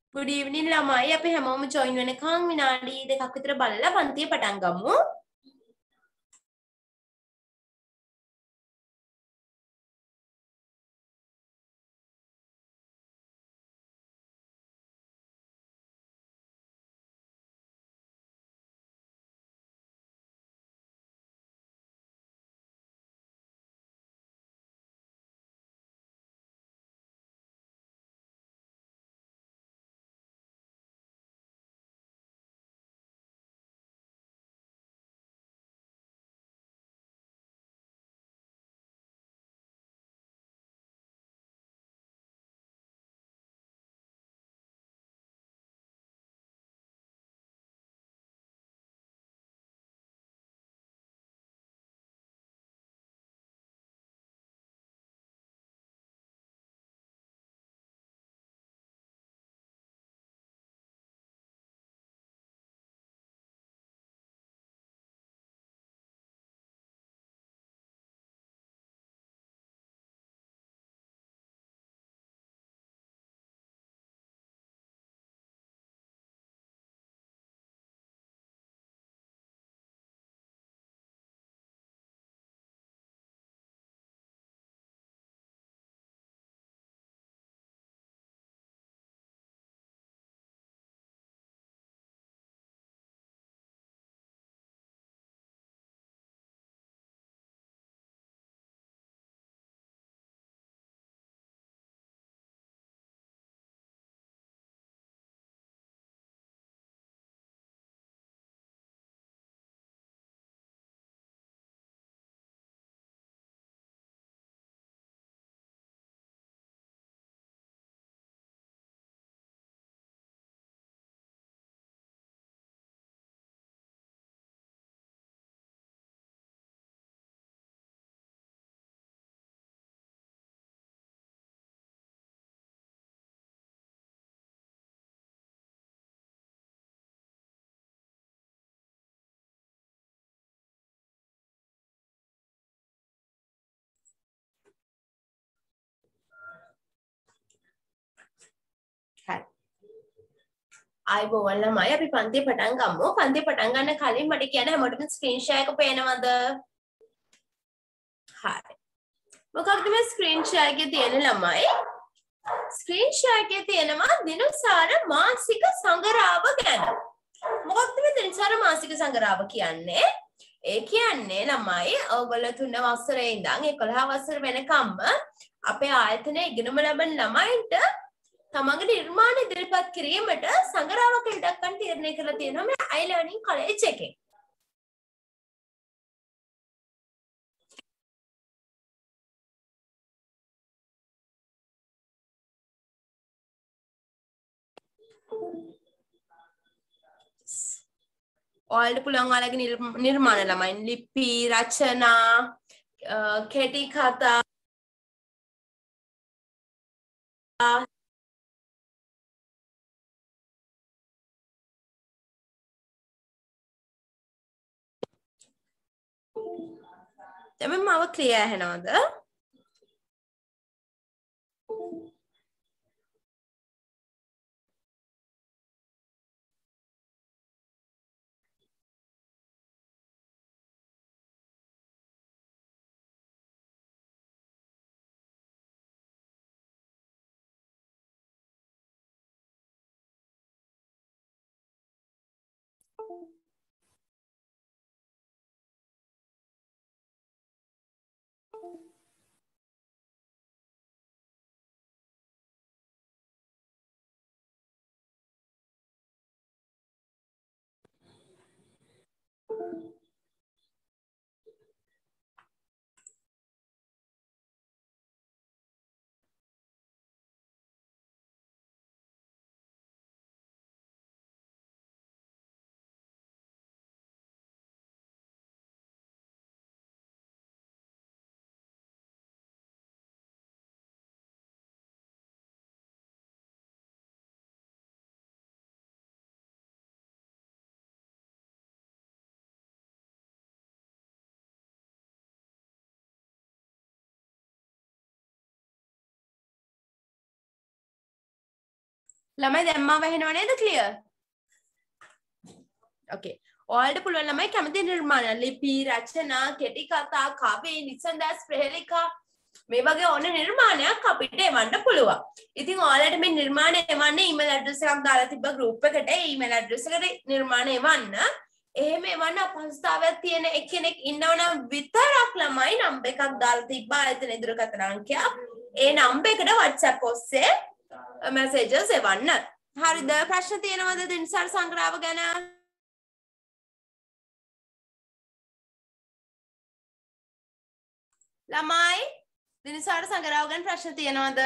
Good evening ළමයි අපි හැමෝම join වෙනකන් විනාඩි දෙකක් විතර බලලා පන්තිය පටන් ගමු. හරි. ආයිබෝවන් ළමයි අපි පන්තිය පටන් ගමු. පන්තිය පටන් ගන්න කලින් මට කියන්න හැමෝටම ස්ක්‍රීන් ෂෙයා එක පේනවද? හරි. මොකක්ද මේ ස්ක්‍රීන් ෂෙයා එකේ තියෙන ළමයි? ස්ක්‍රීන් ෂෙයා එකේ තියෙනවා දිනසාර මාසික සංගරාව ගැන. මොකක්ද මේ දිනසාර මාසික සංගරාව කියන්නේ? ඒ කියන්නේ ළමයි ඔයගොල්ලෝ 3 වසරේ ඉඳන් 11 වසර වෙනකම්ම අපේ ආයතනයේ ඉගෙනම ලබන ළමයින්ට තමන්ගේ නිර්මාණ ඉදිරිපත් කිරීමට සංගරාවක් ඉඩක් ගන්න තීරණය කරලා තියෙනවා මේ iLearning College එකේ. ඔයාලට පුළුවන් ඔයාලගේ නිර්මාණ ළමයි ලිපි රචනා කෙටි කතා දැන් මම ක්ලියර් ඇහෙනවද? ළමයි දැම්මා වැහෙනව නේද clear? Okay. ඔයාලට පුළුවන් ළමයි කැමති නිර්මාණ ලිපි රචනා කෙටි කතා කවි නිසඳස් ප්‍රහෙලිකා මේ වගේ ඕන නිර්මාණයක් අපිට එවන්න පුළුවන්. ඉතින් ඔයාලට මේ නිර්මාණ එවන්න ඊමේල් ඇඩ්‍රස් එකක් දාලා තිබ්බ group එකට ඊමේල් ඇඩ්‍රස් එකට නිර්මාණ එවන්න. එහෙම එවන්න අපහසුතාවයක් තියෙන එක්කෙනෙක් ඉන්නවනම් විතරක් ළමයි නම්බර් එකක් දාලා තිබ්බ ආයතන දුරකථන අංකයක්. ඒ නම්බර් එකට WhatsApp ඔස්සේ messages එවන්න. හරිද? ප්‍රශ්න තියෙනවද දිනසාර සංග්‍රහව ගැන? ළමයි දිනසාර සංග්‍රහව ගැන ප්‍රශ්න තියෙනවද?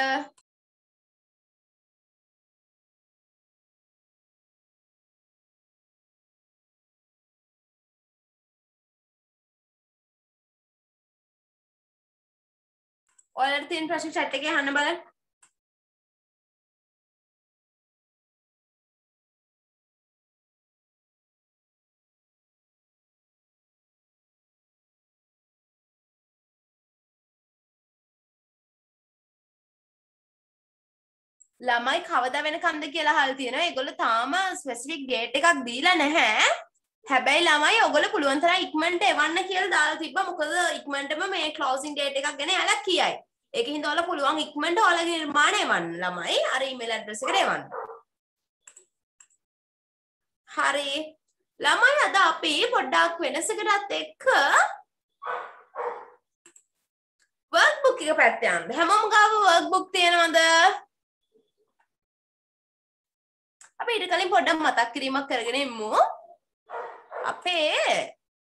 ඔයාලට තියෙන ප්‍රශ්න chat එකේ අහන්න බලන්න. ළමයි කවදා වෙනකන්ද කියලා අහලා තියෙනවා. ඒගොල්ලෝ තාම ස්පෙસિෆික් ඩේට් එකක් දීලා නැහැ. හැබැයි ළමයි ඔයගොල්ලෝ පුළුවන් තරම් ඉක්මනට එවන්න කියලා දාලා තිබ්බා. මොකද ඉක්මනටම මේ ක්ලෝසින් ඩේට් එකක් ගැන යාලා කියයි. ඒකින් ඔයාලා පුළුවන් ඉක්මනට ඔයාලගේ නිර්මාණ එවන්න ළමයි. අර ඊමේල් ඇඩ්‍රස් එකට එවන්න. හරි. ළමයි අද අපි පොඩ්ඩක් වෙනසකටත් එක්ක වර්ක්බුක් එක පැත්තට යන්න. හැමෝම ගාව වර්ක්බුක් තියෙනවද? අපි ඊට කලින් පොඩ්ඩක් මතක් කිරීමක් කරගෙන ඉමු. අපේ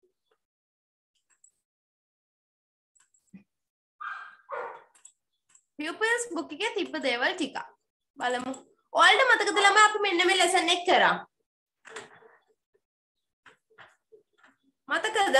pupils book එකේ තිබ්බ දේවල් ටික බලමු. ඔයාලට මතකද ළමයි අපි මෙන්න මේ lesson එක කරා? මතකද?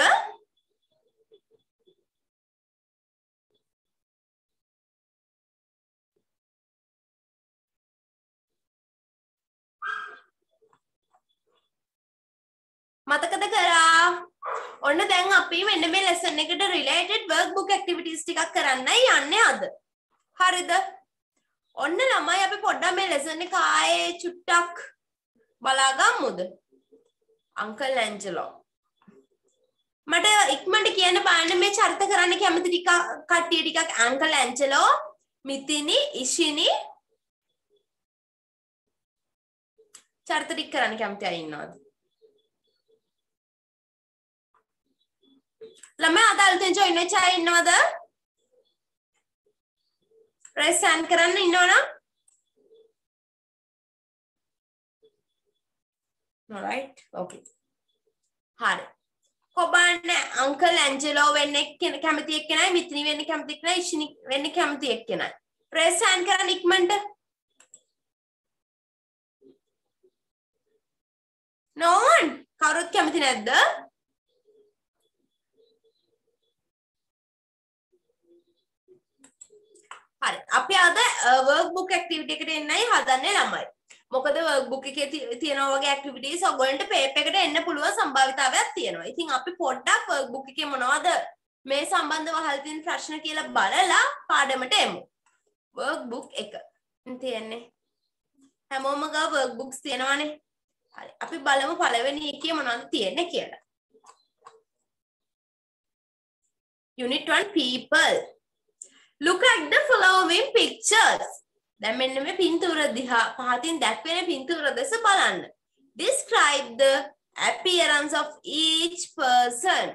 මතකද කරා? ඔන්න දැන් අපි මෙන්න මේ lesson එකට related workbook activities ටිකක් කරන්නයි යන්නේ අද. හරිද? ඔන්න ළමයි අපි පොඩ්ඩක් මේ lesson එක ආයේ චුට්ටක් බලා ගමුද? Uncle Angelo. මට ඉක්මනට කියන්න බලන්න මේ චරිත කරන්න කැමති ටික කට්ටිය ටිකක් අංකල් ඇන්ජලෝ, මිතිනි, ඉෂිනි චරිත ටික කරන්න කැමති අය ඉන්නවද? ළමයි අද අලුතෙන් join වෙච්ච අය ඉන්නවද? raise hand කරන්න ඉන්නවනම්? alright okay. හරි. කොබන්න අංකල් ඇන්ජලෝ වෙන්නේ කැමති එක්කෙනයි, මිත්නි වෙන්නේ කැමති එක්කෙනයි, ඉෂිනි වෙන්නේ කැමති එක්කෙනයි. raise hand කරන්න ඉක්මනට. no one කවුරුත් කැමති නැද්ද? හරි. අපි අද workbook activity එකට එන්නයි හදන්නේ ළමයි. මොකද workbook එකේ තියෙනවා වගේ activities ඔයගොල්ලන්ට paper එකට එන්න පුළුවන් සම්භාවිතාවයක් තියෙනවා. ඉතින් අපි පොඩ්ඩක් workbook එකේ මොනවද මේ සම්බන්ධව අහලා තියෙන ප්‍රශ්න කියලා බලලා පාඩමට එමු. workbook එක තියෙන්නේ. හැමෝම ගාව workbooks තියෙනවානේ. හරි. අපි බලමු පළවෙනි එකේ මොනවද තියෙන්නේ කියලා. Unit 1 people. Look at the following pictures. දැන් මෙන්න මේ පින්තූර දිහා පහතින් දැක්වෙන පින්තූර දෙස බලන්න. Describe the appearance of each person.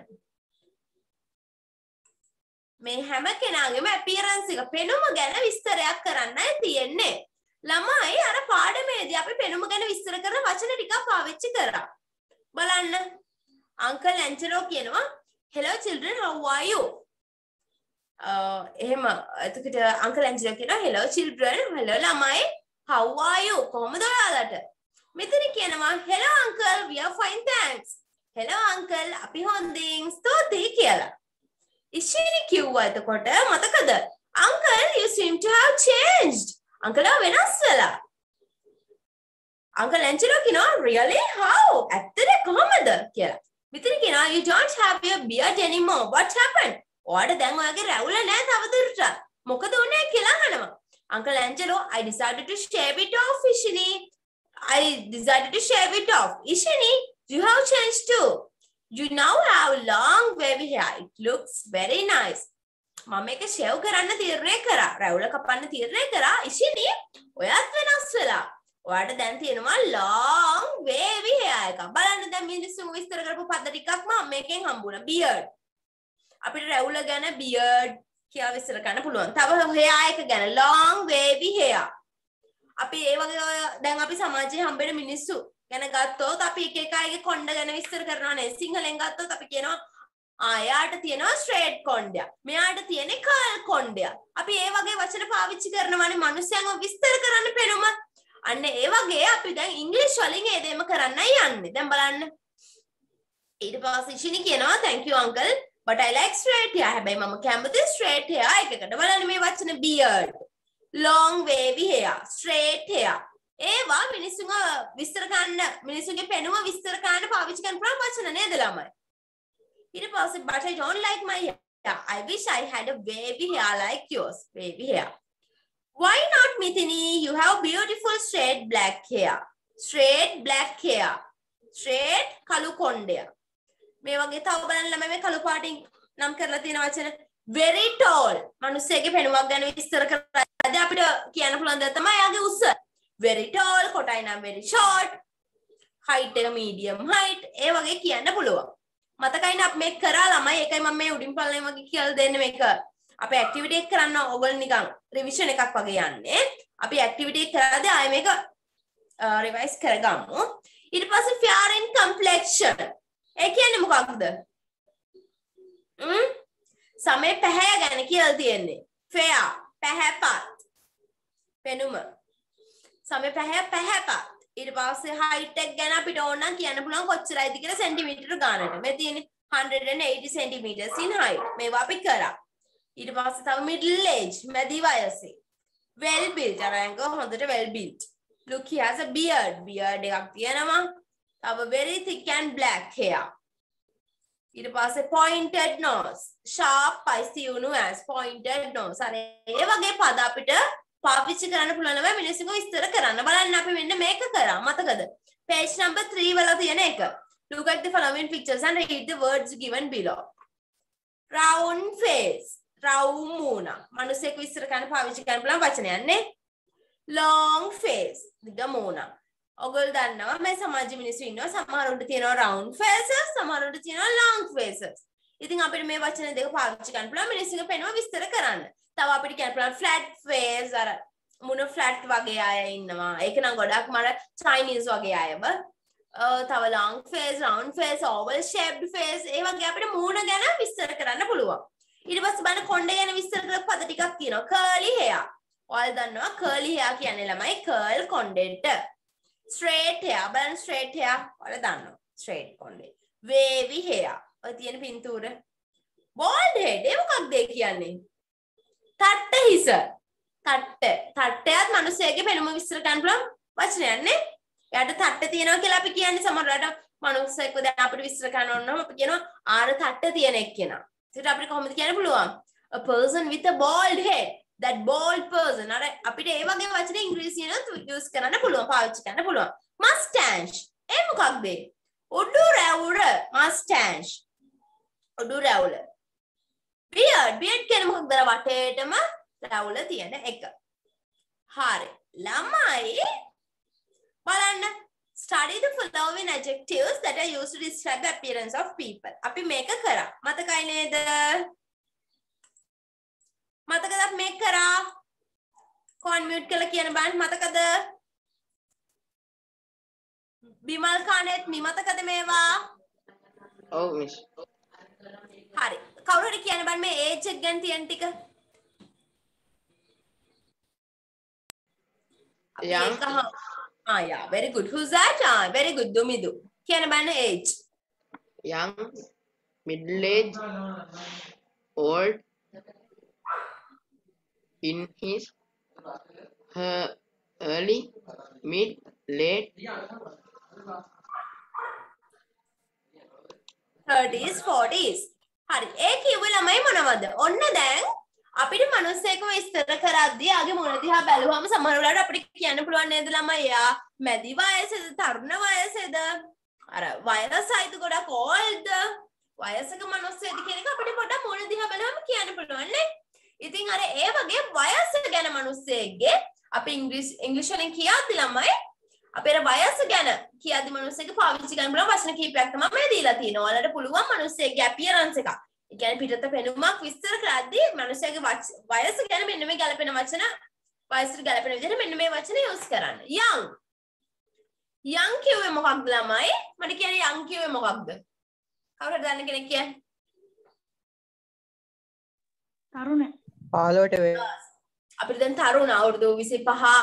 මේ හැම කෙනාගේම appearance එක පෙනුම ගැන විස්තරයක් කරන්නයි තියෙන්නේ. ළමයි අර පාඩමේදී අපි පෙනුම ගැන විස්තර කරන වචන ටිකක් පාවිච්චි කරා. බලන්න. අංකල් ඇන්ජලෝ කියනවා hello children how are you? එහෙම එතකොට අංකල් ඇන්ජලෝ කියනවා hello children hello ළමයි how are you කොහොමද ඔයාලට? මෙතන කියනවා hello uncle we are fine thanks. hello uncle අපි හොඳින් ස්තුතියි කියලා. ඉෂිනි කිව්වා එතකොට මතකද? uncle you seem to have changed. uncle වෙනස් වෙලා. uncle ඇන්ජලෝ කියනවා really how? ඇත්තද කොහොමද කියලා. මෙතන කියනවා you don't have your beard anymore what happened? ඔයාට දැන් ඔයාගේ රැවුල නැහැ තවදුරටත්. මොකද උනේ කියලා අහනවා. Uncle Angelo, I decided to shave it off, Ishini. I decided to shave it off. Ishini, you have changed too. You now have long wavy hair. It looks very nice. මම මේක shave කරන්න තීරණය කරා. රැවුල කපන්න තීරණය කරා. Ishini, ඔයත් වෙනස් වෙලා. ඔයාට දැන් තියෙනවා long wavy hair එකක්. බලන්න දැන් මිනිස්සු විස්තර කරපු පද ටිකක් මම මේකෙන් හම්බුණා. beard. අපිට රැවුල ගැන beard කියලා විස්තර කරන්න පුළුවන්. තව hair එක ගැන long wavy hair. අපි ඒ වගේ දැන් අපි සමාජයේ හම්බෙන මිනිස්සු ගැන ගත්තොත් අපි එක එක අයගේ කොණ්ඩ ගැන විස්තර කරනවා නේ. සිංහලෙන් ගත්තොත් අපි කියනවා ආයාට තියෙනවා ස්ට්‍රේට් කොණ්ඩයක්. මෙයාට තියෙන්නේ කර්ල් කොණ්ඩයක්. අපි ඒ වගේ වචන පාවිච්චි කරනවානේ මිනිස්සුන්ව විස්තර කරන්න පෙනුම. අන්න ඒ වගේ අපි දැන් ඉංග්‍රීසි වලින් ඒ දෙම කරන්නයි යන්නේ. දැන් බලන්න. ඊට පස්සේ ඉෂිනි කියනවා thank you uncle but I like straight hair. හැබැයි මම කැමති straight hair එකකට. බලන්න මේ වචන beard, long wavy hair, straight hair. ඒවා මිනිස්සුන්ව විස්තර කරන්න මිනිස්සුන්ගේ පෙනුම විස්තර කරන්න පාවිච්චි කරන වචන නේද ළමයි? ඊට පස්සේ but I don't like my hair. I wish I had a wavy hair like yours. Wavy hair. Why not Mithini? You have beautiful straight black hair. Straight black hair. Straight kalu kondeya. මේ වගේ තව බලන්න ළමයි මේ කළු පාටින් නම් කරලා තියෙන වචන very tall. මිනිස්සෙගේ පෙනුමක් ගැන විස්තර කරද්දී අපිට කියන්න පුළුවන් දේ තමයි යාගේ උස. very tall, කොටයි නම් very short. height එක medium height. ඒ වගේ කියන්න පුළුවන්. මතකයිනේ අපි මේක කරා ළමයි. ඒකයි මම මේ උඩින් පල්ලෙන් වගේ කියලා දෙන්නේ මේක. අපි ඇක්ටිවිටි එක කරන්න ඕගොල්ලෝ නිකන් රිවිෂන් එකක් වගේ යන්නේ. අපි ඇක්ටිවිටි එක කරද්දී ආයෙ මේක රිවයිස් කරගමු. ඊට පස්සේ fair in complexion. ඒ කියන්නේ මොකක්ද? සමේ පැහැය ගැන කියලා තියෙන්නේ. fair පැහැපත්. පෙනුම. සමේ පැහැය පැහැපත්. ඊට පස්සේ height එක ගැන අපිට ඕන නම් කියන්න පුළුවන් කොච්චරයිද කියලා සෙන්ටිමීටර ගානට. මේ තියෙන්නේ 180 centimeters in height. මේවා අපි කරා. ඊට පස්සේ තව middle age මැදි වයසේ. well built අරංග හොඳට well built. look he has a beard. beard එකක් තියෙනවා. තව very thick and black hair. ඊට පස්සේ pointed nose. sharp eyes තියුණු as pointed nose. අර ඒ වගේ පද අපිට පාවිච්චි කරන්න පුළුවන් වෙයි මිනිස්සුන්ව විස්තර කරන්න. බලන්න අපි මෙන්න මේක කරා. මතකද? page number 3 වල තියෙන එක. look at the following pictures and read the words given below. round face. රවුම් මූණ. මිනිස්සෙක් විස්තර කරන්න පාවිච්චි කරන්න පුළුවන් වචනයක් නේ. long face. දිග මූණ. ඔයගොල්ලෝ දන්නවා මේ සමාජ මිනිස්සු ඉන්නවා සමහරුන්ට තියෙනවා round faces සමහරුන්ට තියෙනවා long faces. ඉතින් අපිට මේ වචන දෙක පාවිච්චි කරන්න පුළුවන් මිනිස්සුන්ගේ පෙනුම විස්තර කරන්න. තව අපිට කියන්න පුළුවන් flat face අර මුණ flat වගේ අය ඉන්නවා. ඒක නම් ගොඩක් මර Chinese වගේ අයව. තව long face, round face, oval shaped face ඒ වගේ අපිට මූණ ගැන විස්තර කරන්න පුළුවන්. ඊට පස්සේ බලන්න කොණ්ඩේ ගැන විස්තර කරපු පද ටිකක් තියෙනවා. curly hair. ඔයාලා දන්නවා curly hair කියන්නේ ළමයි curl කොණ්ඩෙට. straight hair. බලන්න straight hair. ඔයාලා දන්නවා. straight කොණ්ඩේ. wavy hair. ඔය තියෙන පින්තූර. bald head. ඒ මොකක්ද ඒ කියන්නේ? තට්ට හිස. තට්ටයත් මිනිස්සෙගේ පෙනුම විස්තර කරන්න පුළුවන් වචනයක් නේ. එයාට තට්ට තියෙනවා කියලා අපි කියන්නේ සමහරවිට මිනිස්සෙක්ව දැන් අපිට විස්තර කරන්න ඕන නම් අපි කියනවා ආර තට්ට තියෙන එක්කෙනා. ඒකට අපිට කොහොමද කියන්න පුළුවන්? a person with a bald head. that bald person. අර අපිට ඒ වගේ වචන ඉංග්‍රීසියෙන් යූස් කරන්න පුළුවන්, පාවිච්චි කරන්න පුළුවන්. mustache. ඒ මොකක්ද? උඩු රැවුල. mustache. උඩු රැවුල. beard. beard කියන්නේ මොකක්ද? වටේටම රැවුල තියෙන එක. හරි. ළමයි බලන්න. Study the following adjectives that are used to describe the appearance of people. අපි මේක කරා. මතකයි නේද? මතකද අපි මේක කරා? කොන් මියුට් කරලා කියන බලන්න මතකද? බිමල් කාණේත් මතකද මේවා? ඔව් මිස්. හරි. කවුරු හරි කියන්න බලන්න මේ ඒජ් එක ගැන තියෙන ටික. young. Yeah, very good. Who's that? Very good. Dumidu. Can I age? Young, middle age, old, in his, her, early, mid, late, 30s, 40s. හරි. ඒ කිව්වේ ළමයි මොනවද? ඔන්න දැන් අපිට මිනිස්සෙක්ව විස්තර කරද්දී ආගේ මොන දිහා බැලුවම සමහර වෙලාවට අපිට කියන්න පුළුවන් නේද ළමයි එයා මැදි වයසේද තරුණ වයසේද අර වයසයිද ගොඩක් ඕල්ඩ් වයසක මිනිස්සෙක්ද කියන එක අපිට පොඩ්ඩක් මොන දිහා බලවම කියන්න පුළුවන් නේ. ඉතින් අර ඒ වගේ වයස ගැන මිනිස්සෙක්ගේ අපි ඉංග්‍රීසි වලින් කියද්දි ළමයි අපේ වයස ගැන කියද්දි මිනිස්සෙක්ගේ පාවිච්චි කරන්න පුළුවන් වචන කීපයක් තමයි මේ දීලා තියෙනවා. ඔයාලට පුළුවන් මිනිස්සෙක්ගේ අපියරන්ස් එක. ඒ කියන්නේ පිටත පෙනුමක් විස්තර කරද්දී මිනිස්සෙක්ගේ වයස ගැන මෙන්න මේ ගැලපෙන වචන වයසට ගැලපෙන විදිහට මෙන්න මේ වචන යූස් කරන්න. young young කියුවේ මොකක්ද ළමයි? මට කියන්නේ young කියුවේ මොකක්ද? කවුරුහරි දන්න කෙනෙක් කියන්න. තරුණ 15ට වේ. අපිට දැන් තරුණ අවුරුදු 25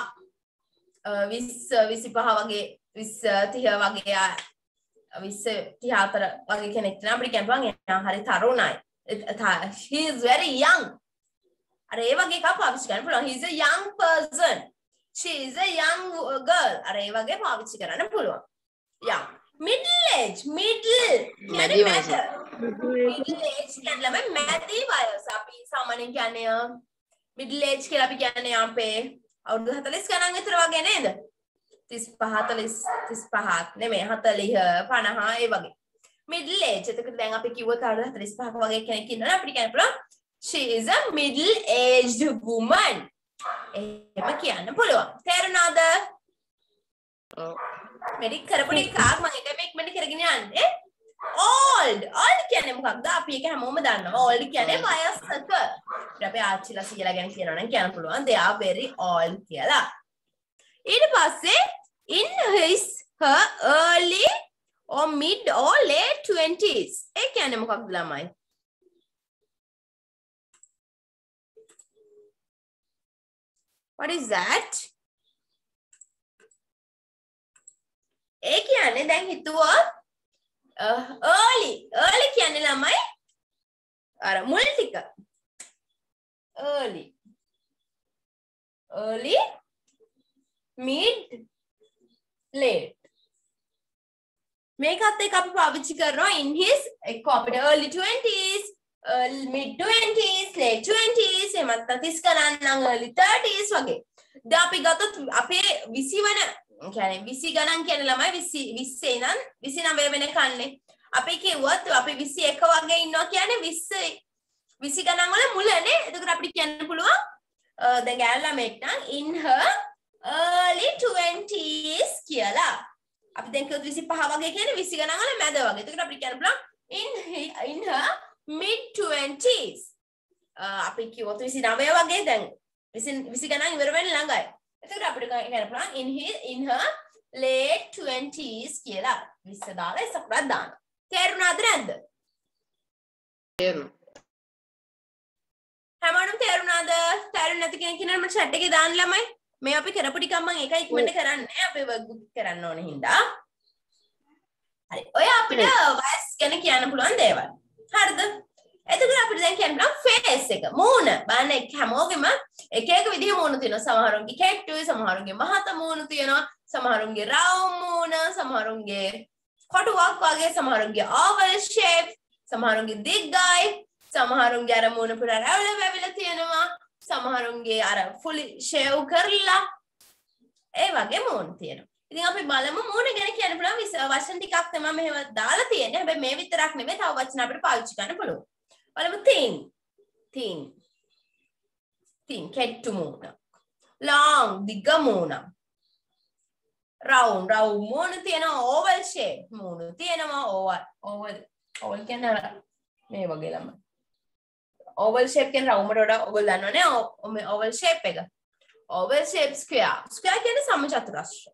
20 වගේ 20 30 වගේ 20 34 වගේ කෙනෙක් නම් අපිට කියන්න පුළුවන් එයා හරි තරුණයි. He is very young. අර ඒ වගේ එකක් පාවිච්චි කරන්න පුළුවන්. He is a young person. She is a young girl. අර ඒ වගේ පාවිච්චි කරන්න පුළුවන්. young. Middle age. Middle මැදි වයස. middle age කියන්නේ ළමයි මැදි වයස. අපි සාමාන්‍යයෙන් කියන්නේ middle age කියලා අපි කියන්නේ අපේ අවුරුදු 40 ගණන් විතර වගේ නේද? 35 40 නෙමෙයි 40 50 ඒ වගේ. middle age. එතකොට දැන් අපි කිව්වොත් අවුරුදු 45ක වගේ කෙනෙක් ඉන්නවා අපිට කියන්න පුළුවන් she is a middle aged woman. එහෙම කියන්න පුළුවන්. තේරුණාද? ඔව්. මෙඩික් කරපු එකක් මම එක ඉක්මනට කරගෙන යන්නේ. old කියන්නේ මොකක්ද? අපි ඒක හැමෝම දන්නවා. old කියන්නේ වයසක. අපි ආච්චිලා සීලා ගැන කියනවා නම් කියන්න පුළුවන් they are very old කියලා. ඊට පස්සේ in her early or mid or late 20s. ඒ කියන්නේ මොකක්ද ළමයි? What is that? ඒ කියන්නේ දැන් හිතුවොත් early කියන්නේ ළමයි අර මුල් ටික early mid late මේකත් එක්ක අපි පාවිච්චි කරනවා in his එක්ක අපිට early 20s mid 20s late 20s එමත් 30 ගණන් නම් early 30s වගේ. දැන් අපි ගත්තොත් අපේ 20 වන කියන්නේ 20 ගණන් කියන ළමයි 20 ඉඳන් 29 වෙනකන්නේ. අපි කිව්වොත් අපි 21 වගේ ඉන්නවා කියන්නේ 20 ගණන් වල මුලනේ. එතකොට අපිට කියන්න පුළුවන් දැන් ගෑනු ළමෙක් නම් in her early 20s කියලා. අපි දැන් කිව්වොත් 25 වගේ කියන්නේ 20 ගණන් වල මැද වගේ. එතකොට අපිට කියන්න පුළුවන් in her mid 20s. අපි කිව්වොත් 29 වගේ දැන් 20 ගණන් ඉවර වෙන්න ළඟයි. එතකොට අපිට කියන්න පුළුවන් in her late 20s කියලා 20 දාලා ඉස්සරහට දාන්න. තේරුණාද නැද්ද? තේරුණා. හැමෝටම තේරුණාද? තේරුණ නැති කෙනෙක් ඉන්නවා මට chat එකේ දාන්න ළමයි. මේ අපි කරපු ටික මම ඒක ඉක්මනට කරන්නේ අපි වර්ක්බුක් කරන්න ඕන හින්දා. හරි. ඔය අපිට වයස් ගැන කියන්න පුළුවන් දේවල්. හරිද? එතකොට අපිට දැන් කියන්න පුළුවන් ෆේස් එක මූණ. බලන්න හැමෝගෙම එක එක විදිහේ මූණ තියෙනවා. සමහරුන්ගේ කැට්ටුයි, සමහරුන්ගේ මහත මූණ තියෙනවා, සමහරුන්ගේ රවුම් මූණ, සමහරුන්ගේ කොටුවක් වගේ, සමහරුන්ගේ oval shape, සමහරුන්ගේ දිග්ගයි, සමහරුන්ගේ අර මූණ පුරා රැවුල තියෙනවා, සමහරුන්ගේ අර fully shave කරලා ඒ වගේ මූණ තියෙනවා. ඉතින් අපි බලමු මූණ ගැන කියන්න පුළුවන් වචන ටිකක් තමයි මෙහෙම දාලා තියෙන්නේ. හැබැයි මේ විතරක් නෙමෙයි තව වචන අපිට පාවිච්චි කරන්න පුළුවන්. බලමු thin කෙට්ටු මූණ. long දිග මූණ. round මූණ තියෙනවා. oval shape මූණ තියෙනවා. oval කියන්නේ මේ වගේ ළමයි. oval shape කියන්නේ round වලට වඩා ඔයගොල්ලෝ දන්නවනේ oval shape එක. oval shape square කියන්නේ සමචතුරස්‍ර.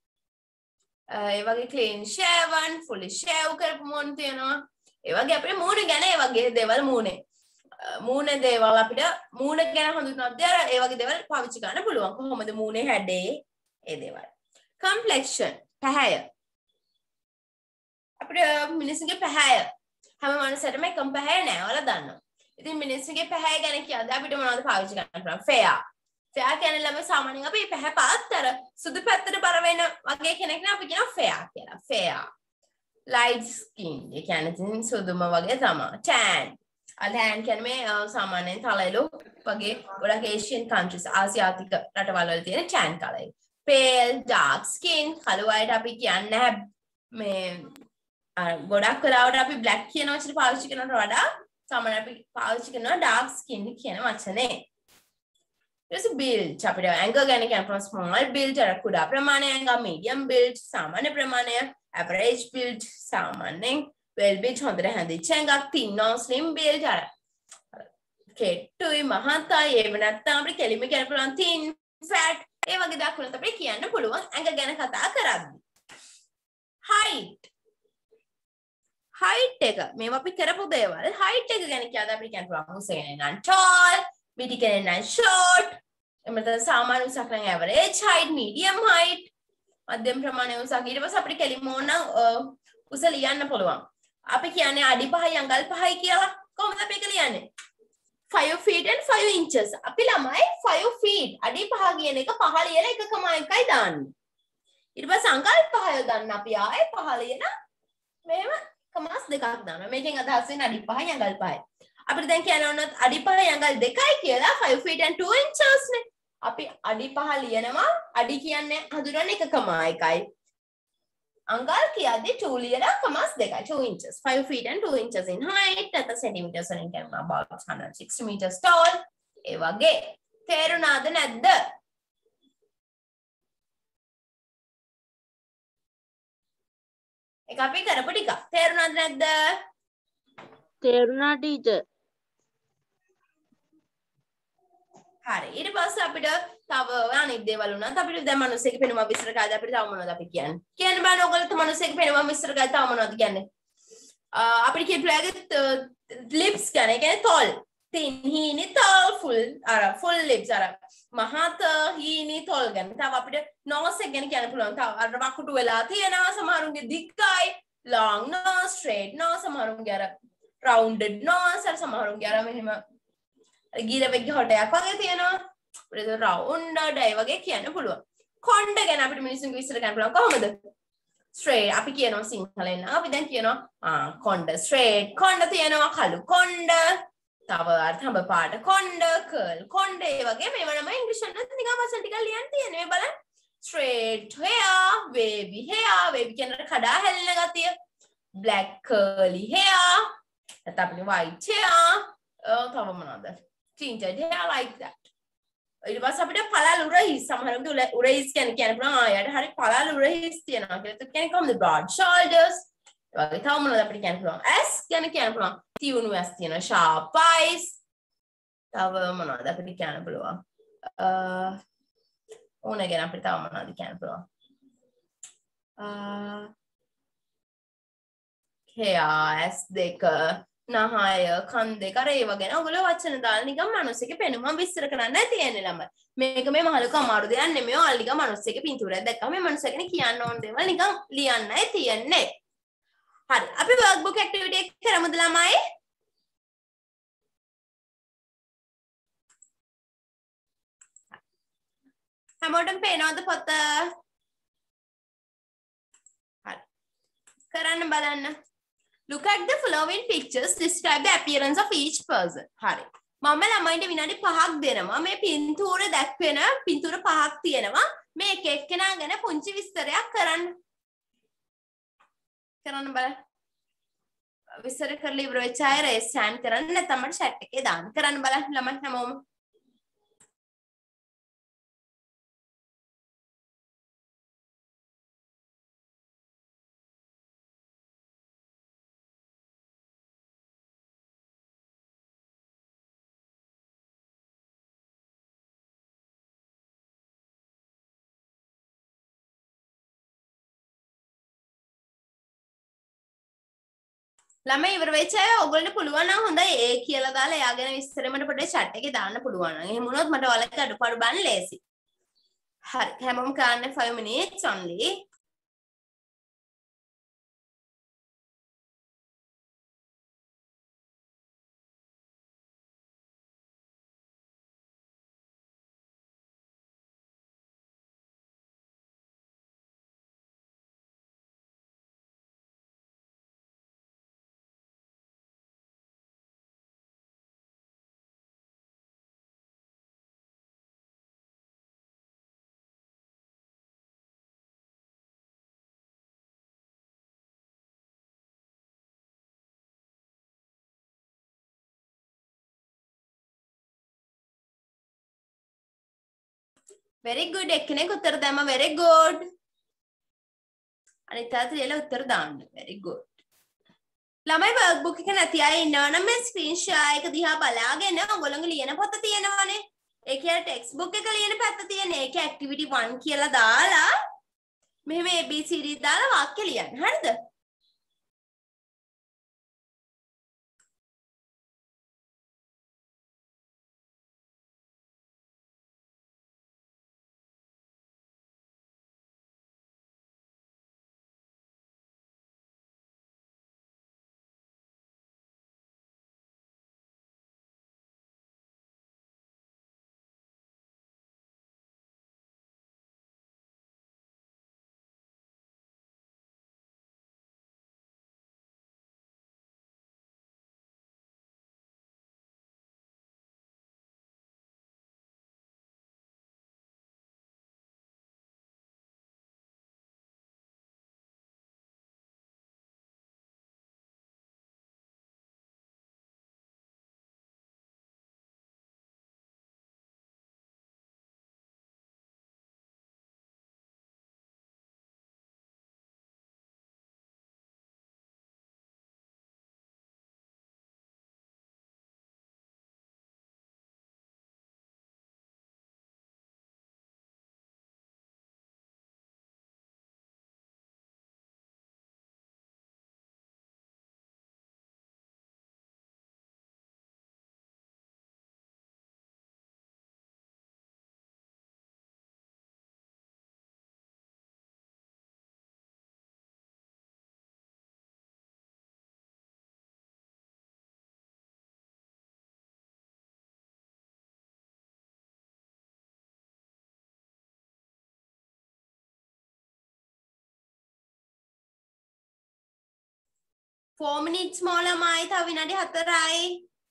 ඒ වගේ clean shaven fully shave කරපු මූණ තියෙනවා. ඒ වගේ අපේ මූණ ගැන ඒ වගේ දේවල් මූණ දේවල් අපිට මූණ ගැන හඳුන්වද්දී අර ඒ වගේ දේවල් පාවිච්චි කරන්න පුළුවන්. කොහොමද මූණේ හැඩේ ඒ දේවල්. complexion පැහැය. අපිට මිනිස්සුගේ පැහැය හැම මනුස්සයෙක්ම එකම පැහැය නෑ. ඔයාලා දන්නවා. ඉතින් මිනිස්සුගේ පැහැය ගැන කියද්දී අපිට මොනවද පාවිච්චි කරන්න පුළුවන්? fair කියන්නේ ළමයි සාමාන්‍යයෙන් අපි පැහැ පාත්තර සුදු පැත්තට බර වෙන වගේ කෙනෙක් නම් අපි කියනවා fair කියලා. fair light skin ඒ කියන්නේ සුදුම වගේ තමයි. tan ලෑන්ඩ් කියන්නේ මේ සාමාන්‍යයෙන් තලයිලු වගේ ගොඩක් ඒෂියන් කන්ට්‍රීස් ආසියාතික රටවල් වල තියෙන tan color. pale dark skin කළු අයට අපි කියන්නේ මේ ගොඩක් වෙලාවට අපි black කියන වචනේ පාවිච්චි කරනවට වඩා සාමාන්‍යයෙන් අපි පාවිච්චි කරනවා dark skin කියන වචනේ. ඊට පස්සේ build අපිට ඇඟ ගැන කියනවා small build අර කුඩා ප්‍රමාණය ඇඟ medium build සාමාන්‍ය ප්‍රමාණය average build සාමාන්‍යයෙන් well build හොඳට හැදිච්ච ඇඟක් thin or slim build අර කෙට්ටුයි මහතයි එහෙම නැත්නම් අපිට කෙලිම කියන්න පුළුවන් thin fat ඒ වගේ දක් වුණත් අපිට කියන්න පුළුවන් ඇඟ ගැන කතා කරද්දී height එක මේවා අපි කරපු දේවල් height එක ගැන කියද්දී අපිට කියන්න පුළුවන් උස ගැන නම් tall පිටි ගැන නම් short එමෙතන සාමාන්‍ය උසක් නම් average height medium height මධ්‍යම ප්‍රමාණය උසක් ඊට පස්සේ අපිට කෙලිම ඕන උස ලියන්න පුළුවන් අපි කියන්නේ අඩි 5යි අඟල් 5යි කියලා කොහොමද අපි ඒක ලියන්නේ 5 feet and 5 inches අපි ළමයි 5 feet අඩි 5 කියන එක 5 ලියලා 1.1යි දාන්නේ ඊට පස්සේ අඟල් 5 යොදන්න අපි ආයේ 5 ලියන මෙහෙම කමාස් දෙකක් දානවා මේකෙන් අදහස් වෙන්නේ අඩි 5යි අඟල් 5යි අපිට දැන් කියන්න ඕන අඩි 5යි අඟල් 2යි කියලා 5 feet and 2 inches නේ අපි අඩි 5 ලියනවා අඩි කියන්නේ හඳුනන්නේ 1.1යි අඟල් කියද්දි 2 ලියලා කමාස් 2යි 2 inches 5 feet and 2 inches in height නැත්නම් centimeters වලින් කියනවා about 160 meters tall ඒ වගේ තේරුණාද නැද්ද ඒක අපි කරපු ටික තේරුණාද නැද්ද තේරුණා ටීචර් හරි ඊට පස්සේ අපිට තව අනිත් දේවල් උනත් අපිට දැන් මිනිස්සෙක් පෙනුම විස්තර කරද්දී අපිට තව මොනවද අපි කියන්නේ කියන්න බෑ ඔයගොල්ලෝ මිනිස්සෙක් පෙනුම විස්තර කරද්දී තව මොනවද කියන්නේ අපිට කියපුවාගේ lips ගැන ඒ කියන්නේ tall thin හීනි tall full lips අර මහත හීනි tall ගැන තව අපිට nose එක ගැන කියන්න පුළුවන් තව අර වකුටු වෙලා තියෙනවා සමහරුන්ගේ දික්කයි long nose straight nose සමහරුන්ගේ අර rounded nose අර සමහරුන්ගේ අර මෙහෙම ගිරවෙක්ගේ හොටයක් වගේ තියෙනවා අපිට රවුන්ඩඩ් ඒ වගේ කියන්න පුළුවන් කොණ්ඩ ගැන අපිට මිනිස්සුන්ගේ විස්තර කරන්න පුළුවන් කොහොමද ස්ට්‍රේට් අපි කියනවා සිංහලෙන් නම් අපි දැන් කියනවා කොණ්ඩ ස්ට්‍රේට් කොණ්ඩ තියෙනවා කළු කොණ්ඩ තව අර තඹ පාට කොණ්ඩ කර්ල් කොණ්ඩ ඒ වගේ මේවා නම් ඉංග්‍රීසි වලත් නිකන් වචන ටිකක් ලියන්න තියෙනවා මේ බලන්න straight hair wavy කියන කඩා හැලෙන ගතිය black curly hair නැත්නම් අපිට white hair තව මොනවද tinted hair like that ඊට පස්සේ අපිට පළල් උරහිස් සමහරවිට උරහිස් කියන්නේ පුළුවන් ආයෙත් හරි පළල් උරහිස් තියෙනවා කියලා ඒක කියන්නේ කොහොමද broad shoulders ඒ වගේ තව මොනවද අපිට කියන්න පුළුවන් s කියන්නේ පුළුවන් තියුණු s තියෙනවා sharp eyes තව මොනවද අපිට කියන්න පුළුවන් ඕන ගැන අපිට තව මොනවද කියන්න පුළුවන් hair s දෙක නහය කන් දෙක අර ඒව ගැන ඔයගොල්ලෝ වචන දාලා නිකන් මිනිස්සෙක් පෙනුම විස්තර කරන්න තියෙන්නේ ළමයි. මේක මේ මහලක අමාරු දෙයක් නෙමෙයි. ඔයාලා නිකන් මිනිස්සෙක් පින්තූරයක් දැක්කම මේ මිනිස්සයා ගැන කියන්න ඕන දේවල් නිකන් ලියන්නයි තියෙන්නේ. හරි. අපි workbook activity එක කරමුද ළමයි? හැමෝටම පේනවද පොත? හරි. කරන්න බලන්න. Look at the following pictures. Describe the appearance of each person. හරි. මම ළමයින්ට විනාඩි 5ක් දෙනවා. මේ පින්තූර දැක්වෙන පින්තූර 5ක් තියෙනවා. මේ එක එක්කෙනා ගැන පුංචි විස්තරයක් කරන්න. කරන්න බලන්න. විස්තර කරලා ඉවර වෙච්ච අය රේස් හෑන්ඩ් කරන්න නැත්නම් මට chat එකේ දාන්න. කරන්න බලන්න ළමයි හැමෝම. ළමයි ඉවර වෙච්ච අය ඔයගොල්ලන්ට පුළුවන් නම් හොඳයි ඒ කියලා දාලා එයා ගැන විස්තරෙමට පොඩ්ඩක් chat එකේ දාන්න පුළුවන් නම් එහෙම වුණොත් මට ඔයාලට අඩුපාඩු බලන්න ලේසි. හරි හැමෝම කරන්නේ 5 minutes only. very good එක්කෙනෙක් උත්තර දැම්මා very good අනිත් අතට ලියලා උත්තර දාන්න very good ළමයි workbook එක නැති අය ඉන්නවා නම් මේ screen share එක දිහා බලාගෙන ඔයගොල්ලෝගේ ලියන පොත තියෙනවනේ ඒකේ text book එක ලියන පැත්ත තියෙන ඒකේ activity 1 කියලා දාලා මෙහෙම ABCD දාලා වාක්‍ය ලියන්න හරිද Four minutes more ළමයි තව විනාඩි 4යි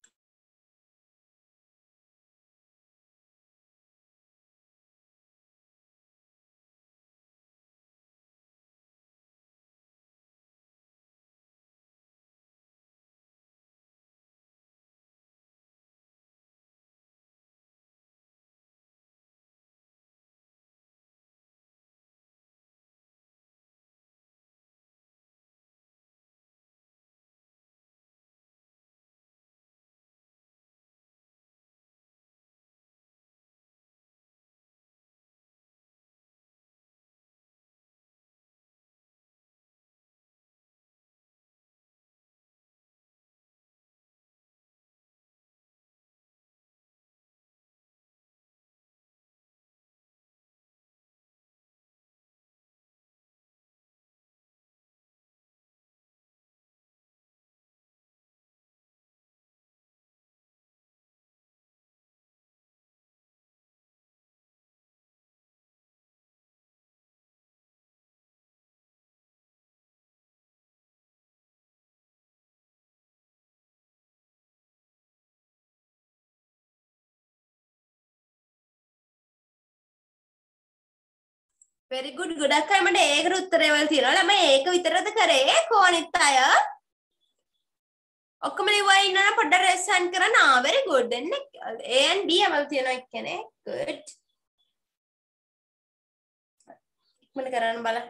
very good ගොඩක් අය මට ඒකට උත්තරේවල් තියෙනවා ළමයි ඒක විතරද කරේ කො අනිත් අය ඔක්කොම ලිව්වා ඉන්නවනම් පොඩ්ඩක් රෙස්පොන්ඩ් කරන්න very good දෙන්නේ A and B අවල් තියෙනවා එක්කනේ good ඉක්මනට කරන්න බලන්න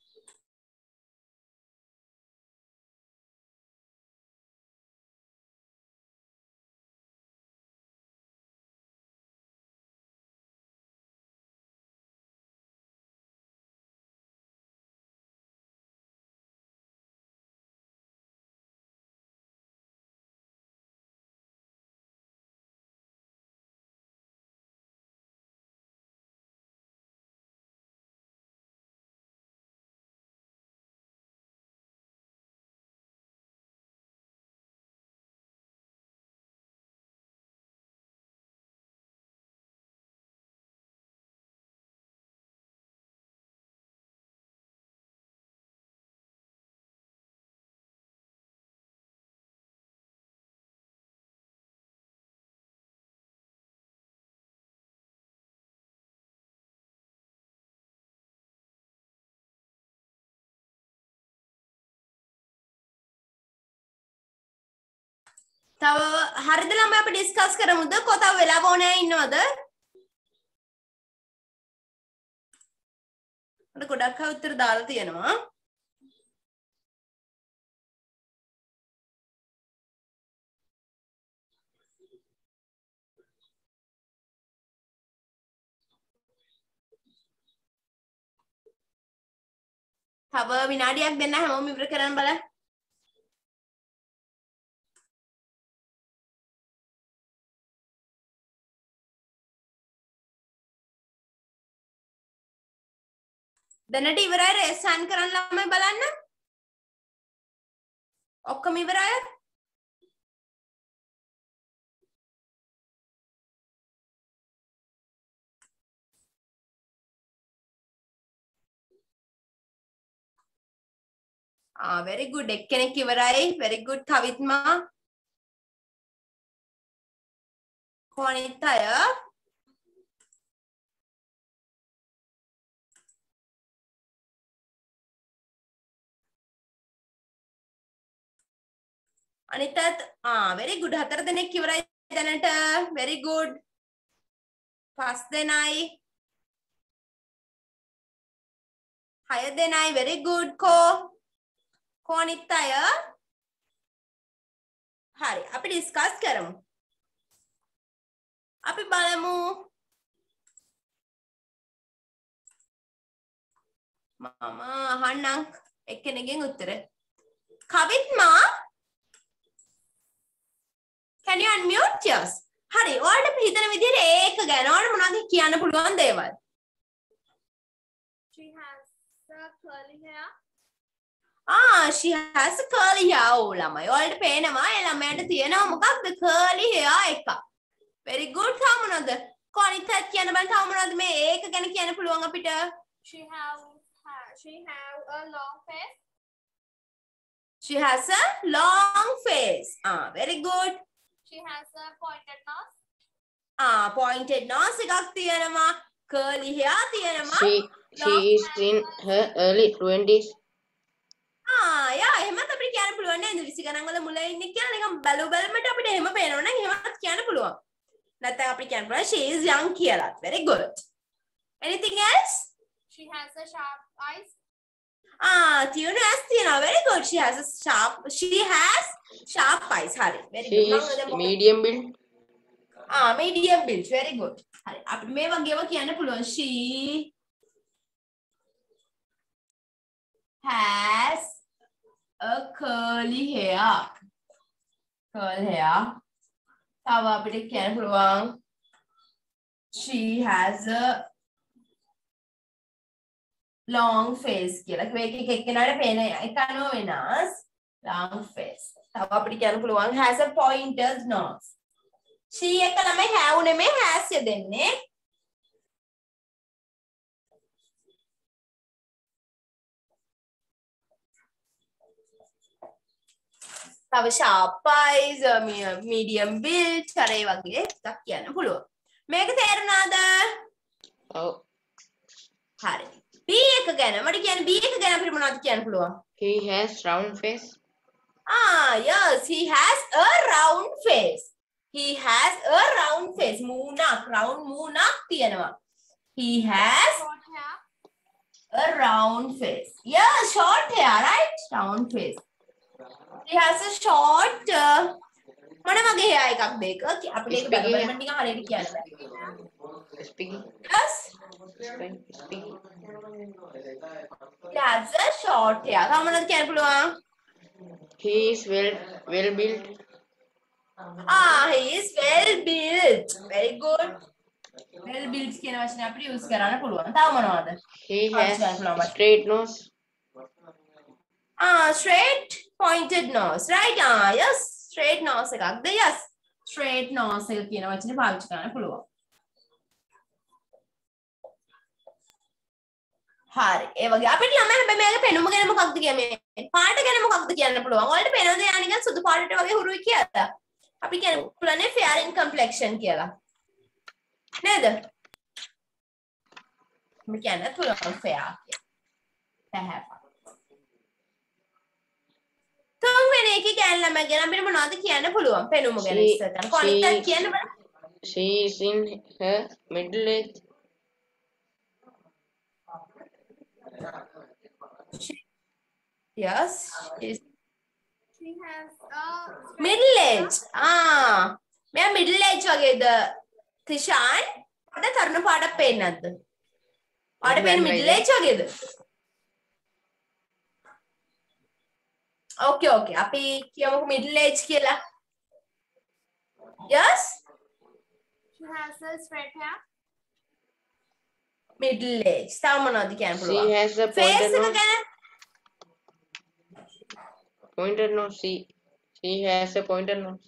තව හරිද ළමයි අපි ඩිස්කස් කරමුද කොතව වෙලා ඕනේ ඉන්නවද මට ගොඩක් අය උත්තර දාලා තියෙනවා. තව විනාඩියක් දෙන්න හැමෝම ඉවර කරන්න බලන්න. දැනට ඉවරයි රේස් සයින් කරන්න ළමයි බලන්න. ඔක්කොම ඉවරයි. very good. එක්කෙනෙක් ඉවරයි. very good කවිත්මා. කොහොනිත් අය? අනිතත් very good. 4 දෙනෙක් ඉවරයි දැනට. very good. 5 දෙනයි. 6 දෙනයි. very good කෝ අනිත් අය? හරි අපි ඩිස්කස් කරමු. අපි බලමු මම අහන්නම් එක්කෙනෙක්ගෙන් උත්තර. කවිත්මා can you unmute yours? හරි ඔයාලට හිතන විදිහට ඒක ගැන ඔයාලට මොනවද කියන්න පුළුවන් දේවල්? She has curly hair. she has a curly hair. ළමයි ඔයාලට පේනවා ඒ ළමයාට තියෙනවා මොකක්ද curly hair එකක්. very good. තව මොනවද? කොනිත් කියන්න බෑ තව මොනවද මේ ඒක ගැන කියන්න පුළුවන් අපිට? She have a long face. She has a long face. Very good. She has a pointed nose. Pointed nose එකක් තියෙනවා. curly hair තියෙනවා. She is in her early 20s. යා එහෙමත් අපිට කියන්න පුළුවන් නේද 20 ගණන් වල මුල ඉන්නේ කියලා නිකන් බැලුමට අපිට එහෙම පේනවා නම් එහෙමත් කියන්න පුළුවන්. නැත්නම් අපිට කියන්න පුළුවන් she is young කියලා. Very good. Anything else? She has a sharp eyes. තියුණු ඇස් තියෙනවා. Very good. She has sharp eyes. හරි. Very She good. is medium build. medium build. Very good. හරි. අපිට මේ වගේම කියන්න පුළුවන් she has a curly hair. Curly hair. තව අපිට කියන්න පුළුවන් she has a long face කියලා. මේක එක්කෙනාට පේන එක අනුව වෙනස්. long face. තව අපිට කියන්න පුළුවන් has a pointed nose. she එක ළමයි have නෙමෙයි has යදෙන්නේ. තව sharp eyes, medium build, අර ඒ වගේ එකක් කියන්න පුළුවන්. මේක තේරුණාද? ඔව්. හරි. B එක ගැන මට කියන්න B එක ගැන අපිට මොනවද කියන්න පුළුවන්? He has round face. Yes, he has a round face. He has a round face. round මූණක් තියෙනවා. He has Short hair. a round face. Yeah, short hair, right? Round face. He has a short මොන වගේ hair එකක්ද ඒක? අපිට ඒක බලන්න ටික හරියට කියන්න බෑ. Speaking. Yes. Speaking. He has a short hair. තව මොනවද කියන්න පුළුවන්? He is well built. He is well built. Very good. Well built කියන වචනේ අපිට use කරන්න පුළුවන්. තව මොනවද? He has straight nose. Straight pointed nose. Right? Yes. Straight nose එකක්ද? Yes. Straight nose එක කියන වචනේ පාවිච්චි කරන්න පුළුවන්. හරි. ඒ වගේ අපිට ළමයි හැබැයි මේක පෙනුම ගැන මොකක්ද කියන්නේ? පාට ගැන මොකක්ද කියන්න පුළුවන්. ඔයාලට පේනවද යා නිකන් සුදු පාටට වගේ හුරුයි කියලා? අපි කියන්න පුළුවන් fair in complexion කියලා. නේද? අපි කියන්න පුළුවන් fair කියලා. පැහැපත්. තුන්වෙනි එකේ ගැන ළමයි ගැන අපිට මොනවද කියන්න පුළුවන්? පෙනුම ගැන ඉස්සර ගන්න. කොනිටත් කියන්න බලන්න. She is in her middle age. Yes. She has a Middle age. මෙයා middle age වගේද? තිෂාන් අද තරුණ පාඩක් පේන්නේ නැද්ද? පාඩ පේන්නේ middle age වගේද? Okay, okay. අපි කියමුකෝ middle age කියලා. Yes? She has a straight hair. Middle age. තව මොනවද කියන්න She පුළුවන්? has a Face pointed එක nose. ගැන Pointed nose. She has a pointed nose.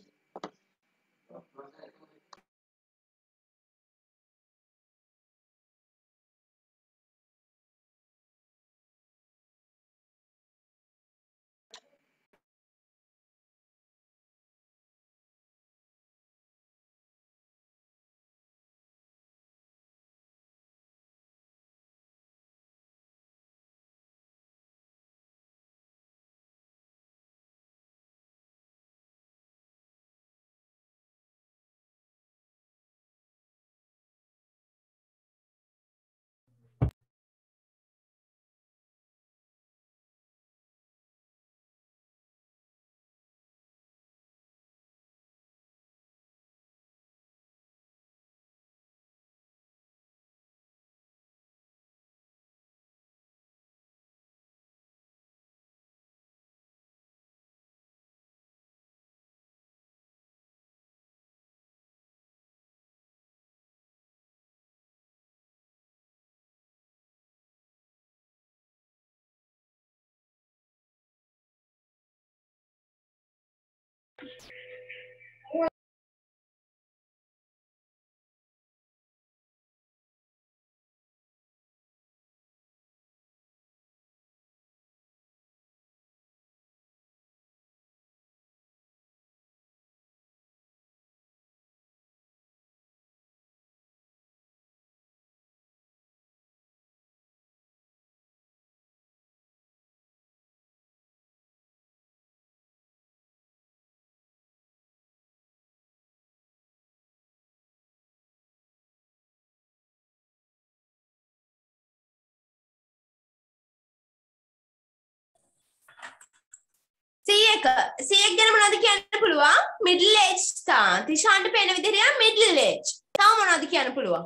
C1 ගැන මොනවද කියන්න පුළුවන්? Middle age තා. තිෂාන්ට පේන විදිහට යා middle age. තව මොනවද කියන්න පුළුවන්?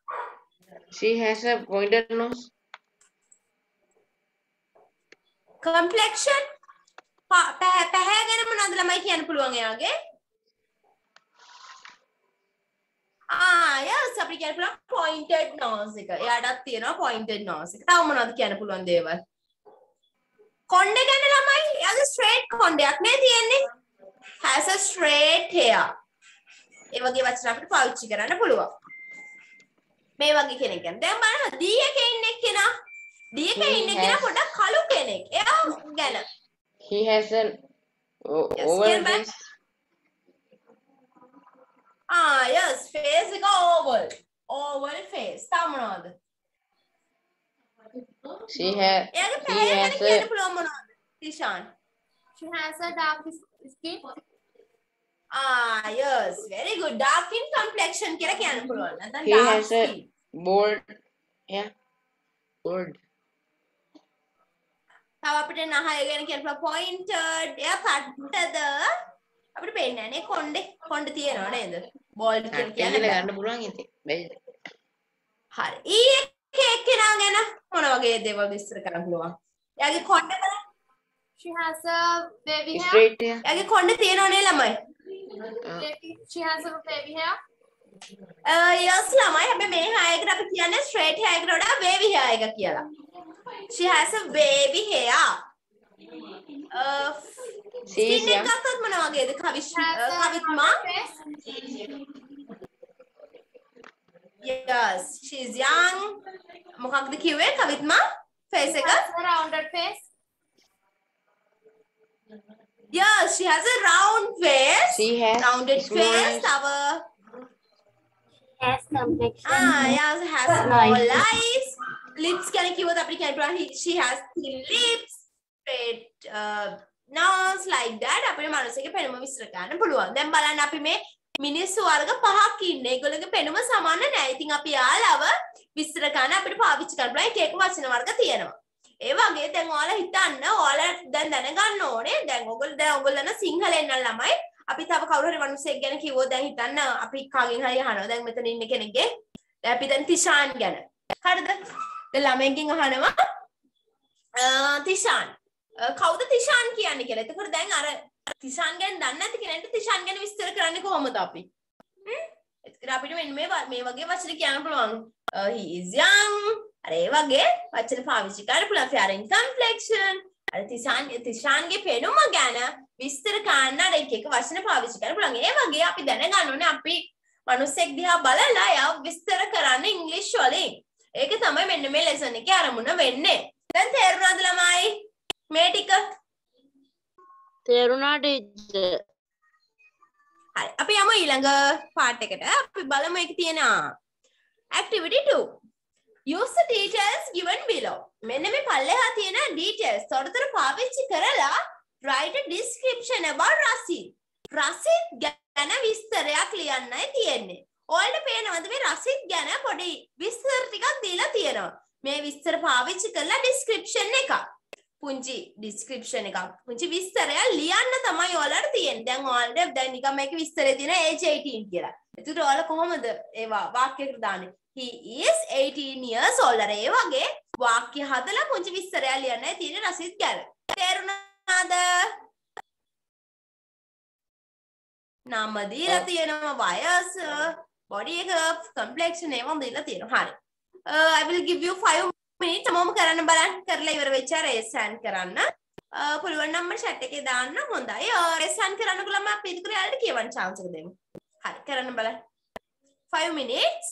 She has a pointed nose. Complexion පැහැ ගැන මොනවද ළමයි කියන්න පුළුවන් එයාගේ? yes අපි කියන්න පුළුවන් pointed nose එක. එයාටත් තියෙනවා pointed nose එක. තව මොනවද කියන්න පුළුවන් දේවල්? කොණ්ඩේ ගැන ළමයි එයාගේ straight කොණ්ඩයක් නේ තියෙන්නේ. has a straight hair. ඒ වගේ වචන අපිට පාවිච්චි කරන්න පුළුවන්. මේ වගේ කෙනෙක් ගැන. දැන් බලන්න D එකේ ඉන්න කෙනා. D එකේ ඉන්න කෙනා පොඩක් කළු කෙනෙක්. එයා ගැන. He has an oval face. Yes, face එක oval. Oval face. තව මොනවද? She has එයාගේ පැහැ ගැන කියන්න පුළුවන් මොනවද? තිෂාන්. She has a dark skin. Yes, very good. Dark in complexion කියලා කියන්න පුළුවන්. නැත්නම් he dark has a skin. bold. Yeah. Bold. තව අපිට නහය ගැන කියන්න පුළුවන් pointed. එයා පට්ටද? අපිට පේන්නේ නැහැ නේ කොණ්ඩේ තියෙනව නේද? Bald කියලා කියන්න ඇඟිල්ල බෑ. ගන්න පුළුවන් ඉතින්. බැයිද? හරි. ඊයේ එක්කෙනා ගැන මොන වගේ දේවල් විස්තර කරන්න පුළුවන්? එයාගේ කොණ්ඩේ බලන්න. She has a baby hair. Straight hair. එයාගේ කොණ්ඩේ තියෙනව නේ ළමයි? She has a baby hair. yes ළමයි. හැබැයි මේ hair එකට අපි කියන්නේ straight hair එකට වඩා wavy hair එක කියලා. She has a baby hair. She is skin young. එක ගත්තොත් මොන වගේද? කවිත්මා? Yes, she is young. මොකක්ද කිව්වේ කවිත්මා? face එක? Has a rounded face. Yes, she has a round face. She has rounded small face. eyes. Our Has complexion. yes, has small eyes. Lips can කිව්වොත් අපිට කියන්න පුළුවන් she has thin lips, straight nose like that. අපේ මනසගේ පෙනුම විස්තර කරන්න පුළුවන්. දැන් බලන්න අපි මේ මිනිස්සු වර්ග පහක් ඉන්නේ. ඒගොල්ලෝගේ පෙනුම සමාන නැහැ. ඉතින් අපි යාළව විස්තර කරන්න අපිට පාවිච්චි කරන්න පුළුවන් එක එක වචන වර්ග තියෙනවා. ඒ වගේ දැන් ඔයාලා හිතන්න ඔයාලා දැන් දැනගන්න ඕනේ දැන් ඔයගොල්ලෝ සිංහලෙන් නම් ළමයි අපි තව කවුරු හරි මිනිස්සෙක් ගැන කිව්වොත් දැන් හිතන්න අපි කගෙන් හරි අහනවා දැන් මෙතන ඉන්න කෙනෙක්ගේ දැන් අපි දැන් තිෂාන් ගැන හරිද දැන් ළමයින්ගෙන් අහනවා තිෂාන් කවුද තිෂාන් කියන්නේ කියලා. එතකොට දැන් අර තිෂාන් ගැන දන්නේ නැති කෙනෙක්ට තිෂාන් ගැන විස්තර කරන්නේ කොහොමද අපි? එතකොට අපිට මෙන්න මේ වගේ වචන කියන්න පුළුවන්. he is young අර ඒ වගේ වචන පාවිච්චි කරන්න පුළුවන්. fair in complexion අර තිෂාන්ගේ පෙනුම ගැන විස්තර කරන්න අර එක වචන පාවිච්චි කරන්න පුළුවන්. ඒ වගේ අපි දැනගන්න ඕනේ අපි මිනිස්සෙක් දිහා බලලා එයාව විස්තර කරන්න ඉංග්‍රීසි වලින්. ඒක තමයි මෙන්න මේ ලෙසන් එකේ අරමුණ වෙන්නේ. දැන් තේරුණාද ළමයි? මේ ටික තේරුණා ටීචර්. හරි අපි යමු ඊළඟ පාර්ට් එකට. අපි බලමු ඒක තියෙනවා activity 2 use the details given below. මෙන්න මේ පල්ලෙහා තියෙන details තොරතුරු පාවිච්චි කරලා write a description about Rasid. Rasid ගැන විස්තරයක් ලියන්නයි තියෙන්නේ. ඔයාලට පේනවද මේ Rasid ගැන පොඩි විස්තර ටිකක් දීලා තියෙනවා. මේ විස්තර පාවිච්චි කරලා description එකක් පුංචි description එකක් පුංචි විස්තරය ලියන්න තමයි ඔයාලට තියෙන්නේ. දැන් ඔයාලට දැන් නිකන් මේකේ විස්තරය තියෙන age 18 කියලා. එතකොට ඔයාලා කොහොමද ඒවා වාක්‍යයකට දාන්නේ? he is 18 years old. අර ඒ වගේ වාක්‍ය හදලා පුංචි විස්තරය ලියන්නයි තියෙන්නේ රසිද් ගැන. තේරුණාද? නම දීලා තියෙනවා, වයස, body එක, complexion ඒවා දීලා තියෙනවා. හරි. I will give you 5 minutes මොම කරන්න බලන්න. කරලා ඉවර වෙච්ච රේස් හෑන්ඩ් කරන්න. පුළුවන් නම් මම chat එකේ දාන්න. හොඳයි. රේස් හෑන්ඩ් කරන්නකො ළමයි අපි ඉදිරියට යාළුවට කියවන්න chance එක දෙමු. හරි කරන්න බලන්න. 5 minutes.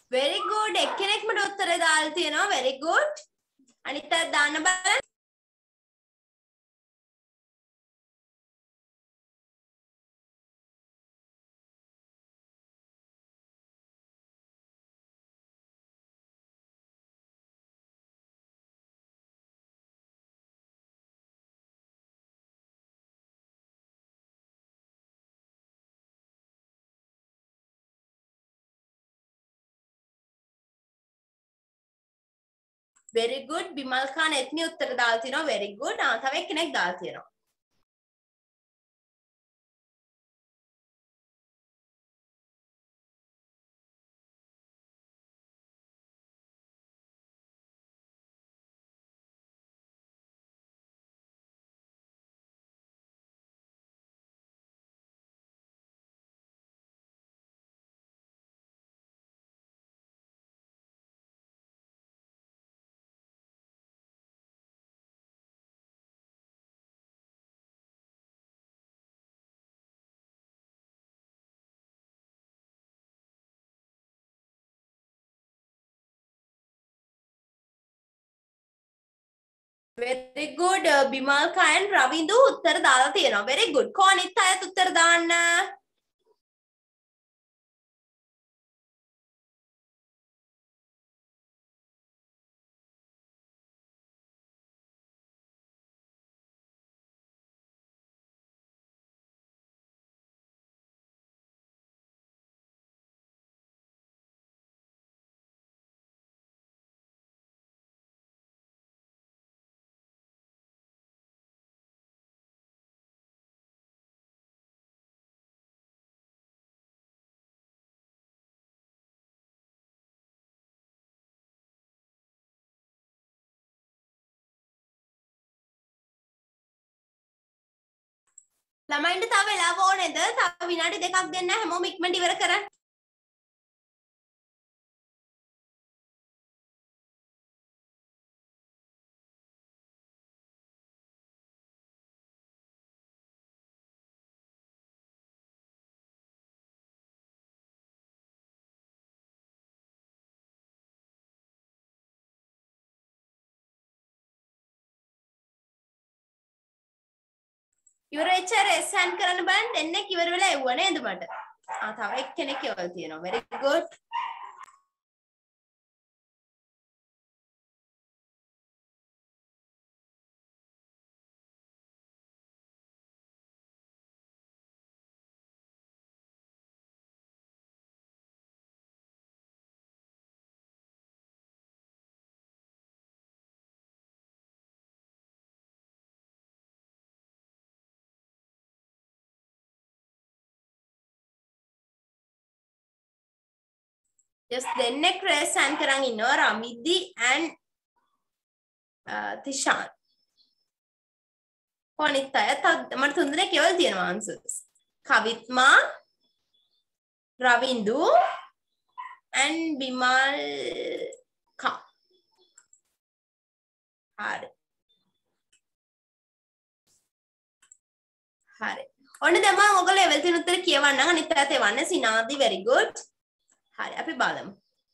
very good එක්කෙනෙක් මට උත්තරේ දාලා තියෙනවා very good අනිත් අය දාන්න බලන්න very good bimal khan එත්නි උත්තර දාලා තිනවා very good තව එක්කෙනෙක් දාලා තියෙනවා very good bimal khan ravindu උත්තර දාලා තියෙනවා very good කො අනිත් අයත් උත්තර දාන්න ළමයින්ට තව වෙලාව ඕනේද? තව විනාඩි දෙකක් දෙන්න හැමෝම ඉක්මනට ඉවර කරන්න. ඉවර වෙච්ච රෙස් හෑන්ඩ් කරන්න බලන්න දෙන්නෙක් ඉවර වෙලා එවුවා නේද මට? තව එක්කෙනෙක් එවල් තියෙනවා. very good. just දෙන්නෙක් රේස් හෑන්ඩ් කරන් ඉන්නවා රමිදි and තිෂාන්. කොනිත් අය මට තුන් දෙනෙක් එවල් තියෙනවා answers. කවිත්මා රවින්දු and බිමල් කා. හරි. හරි. ඔන්න දැන් මම ඔයගොල්ලෝ එවල් තියෙන උත්තර කියවන්නම් අනිත් අයත් එවන්න සිනාදි very good. හරි අපි බලමු.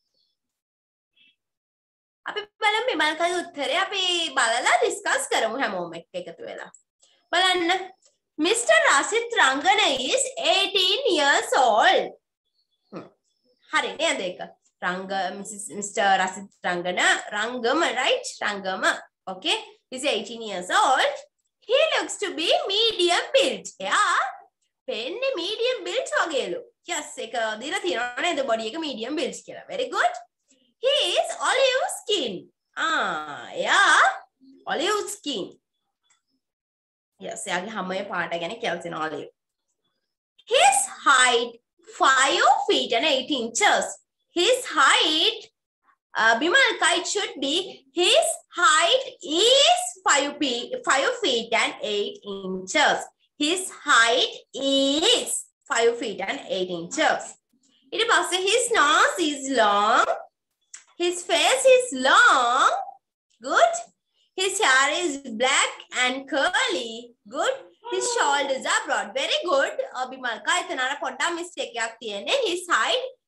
අපි බලමු බිමල් කගේ උත්තරේ අපි බලලා ඩිස්කස් කරමු හැමෝම එක්ක එකතු වෙලා. බලන්න. Mr. Rasit Rangana is 18 years old. හරි නේද ඒක? Mr. Rasit Rangana Rangama right? Rangama. Okay. He's 18 years old. He looks to be medium built. Yeah. පෙන්නේ medium built වගේලු. Yes, එක දීලා තියෙනවා නේද body එක medium built කියලා. Very good. He is olive skin. Yeah. Olive skin. Yes, එයාගේ හැමේ පාට ගැන කියලා තියෙනවා olive. His height 5 feet and 8 inches. His height Bimal kite should be his height is 5 feet and 8 inches. His height is 5 feet and 8 inches. ඊට පස්සේ his nose is long. His face is long. Good. His hair is black and curly. Good. His shoulders are broad. Very good. Bimal ka එතන අර පොඩ්ඩක් mistake එකක් තියෙන්නේ. His height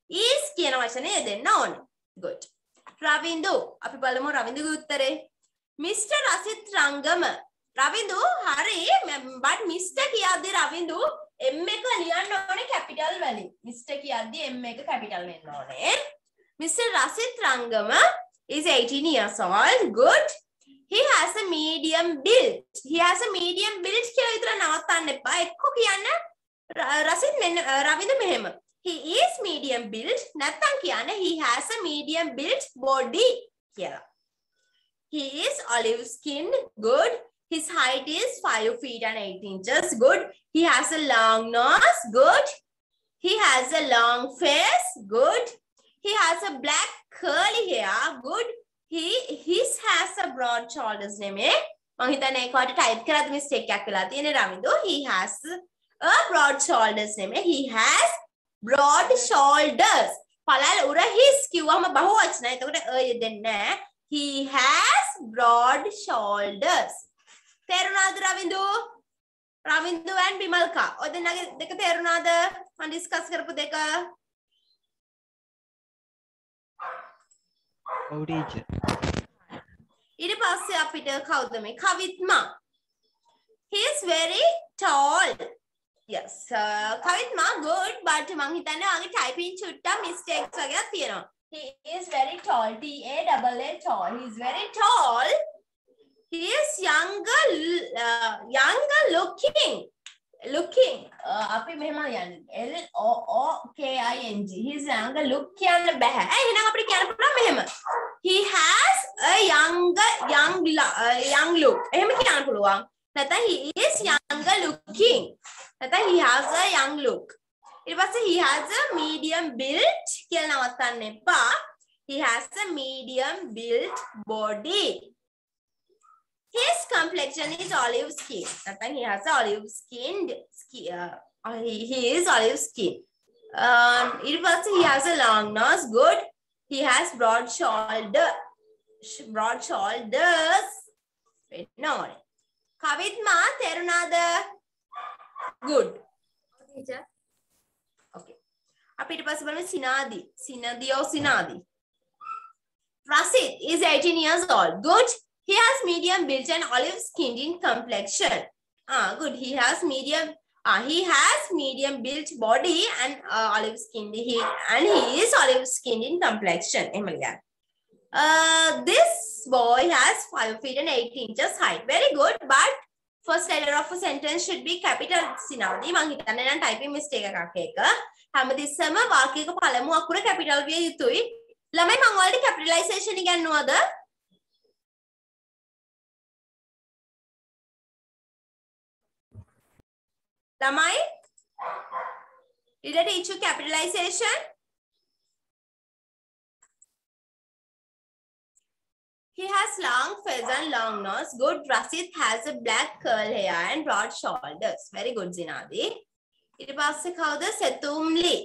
is කියන වචනේ යෙදෙන්න ඕනේ. good. රවින්දු අපි බලමු රවින්දුගේ උත්තරේ. Mr. රසිත් රංගම. රවින්දු හරි but Mr. කියද්දි රවින්දු M එක ලියන්න ඕනේ capital වලින්. Mr. කියද්දි M එක capital වෙන්න ඕනේ. Mr. රසිත් රංගම is 18 years old. good. He has a medium build. He has a medium build කියලා විතර නවත්තන්න එපා. එක්ක කියන්න රසිත් මෙන්න රවින්දු මෙහෙම. He is medium built. නැත්තම් කියන්න he has a medium built body කියලා. He is olive skinned. good. His height is 5 feet and 8 inches. good. He has a long nose. good. He has a long face. good. He has a black curly hair. good. His has a broad shoulders නෙමෙයි. මම හිතන්නේ ඒකට type කරද්දි mistake එකක් වෙලා තියෙන Ravindu. He has a broad shoulders නෙමෙයි. He has broad shoulders. පළල් උර his කිව්වම බහුවචන. එතකොට යෙදෙන්නේ නැහැ. He has broad shoulders. තේරුණාද රවින්දු? රවින්දු and බිමල්කා. ඔය දෙන්නගේ දෙක තේරුණාද? මම ඩිස්කස් කරපු දෙක. ඔව් ටීචර්. ඊට පස්සේ අපිට කවුද මේ කවිත්මා. He is very tall. yes කවිත්මා good but මං හිතන්නේ ඔයාගේ typing චුට්ටක් mistakes වගේක් තියෙනවා. He is very tall. T-A-double-L tall. He is very tall. He is younger looking. අපි මෙහෙම යන්නේ L-O-O-K-I-N-G. He is younger look කියන්න බෑ. එහෙනම් අපිට කියන්න පුළුවන් මෙහෙම. He has a young look. එහෙම කියන්න පුළුවන්. නැත්නම් he is younger looking. නැත්නම් he has a young look. ඊට පස්සේ he has a medium built කියලා නවත්තන්න එපා. He has a medium built body. His complexion is olive skin. Nathan he has olive skinned he is olive skin. It was he has a long nose. good. He has broad shoulders. Wait, no. Kavitma therunada. good. Teacher. okay. Apita passe balama Sinadi. Sinadi. Rasid is 18 years old. good. He has medium built and olive skinned in complexion. Good. He has medium built body and olive skinned. He is olive skinned in complexion. This boy has 5 feet and 8 inches height. Very good. But first letter of a sentence should be capital. Sinadi මං හිතන්නේ නම් typing mistake එකක් ඒක. හැමතිස්සෙම වාක්‍යයක පළමු අකුර capital විය යුතුයි. ළමයි මං ඔයාලට capitalization ඉගෙනුවද? Lamai, did I teach you capitalization? He has long face and long nose. good. Rasit has a black curl hair and broad shoulders. Very good, Zinadi. ඊට පස්සේ කවුද? Setumli.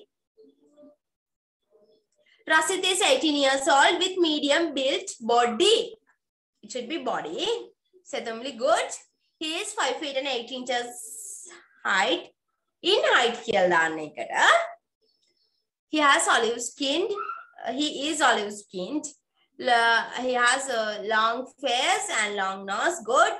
Rasit is 18 years old with medium built body. It should be body. Setumli, good. He is 5 feet and 8 inches height. In height කියලා දාන්න එකට. He has olive skinned. He is olive skinned. He has a long face and long nose. good.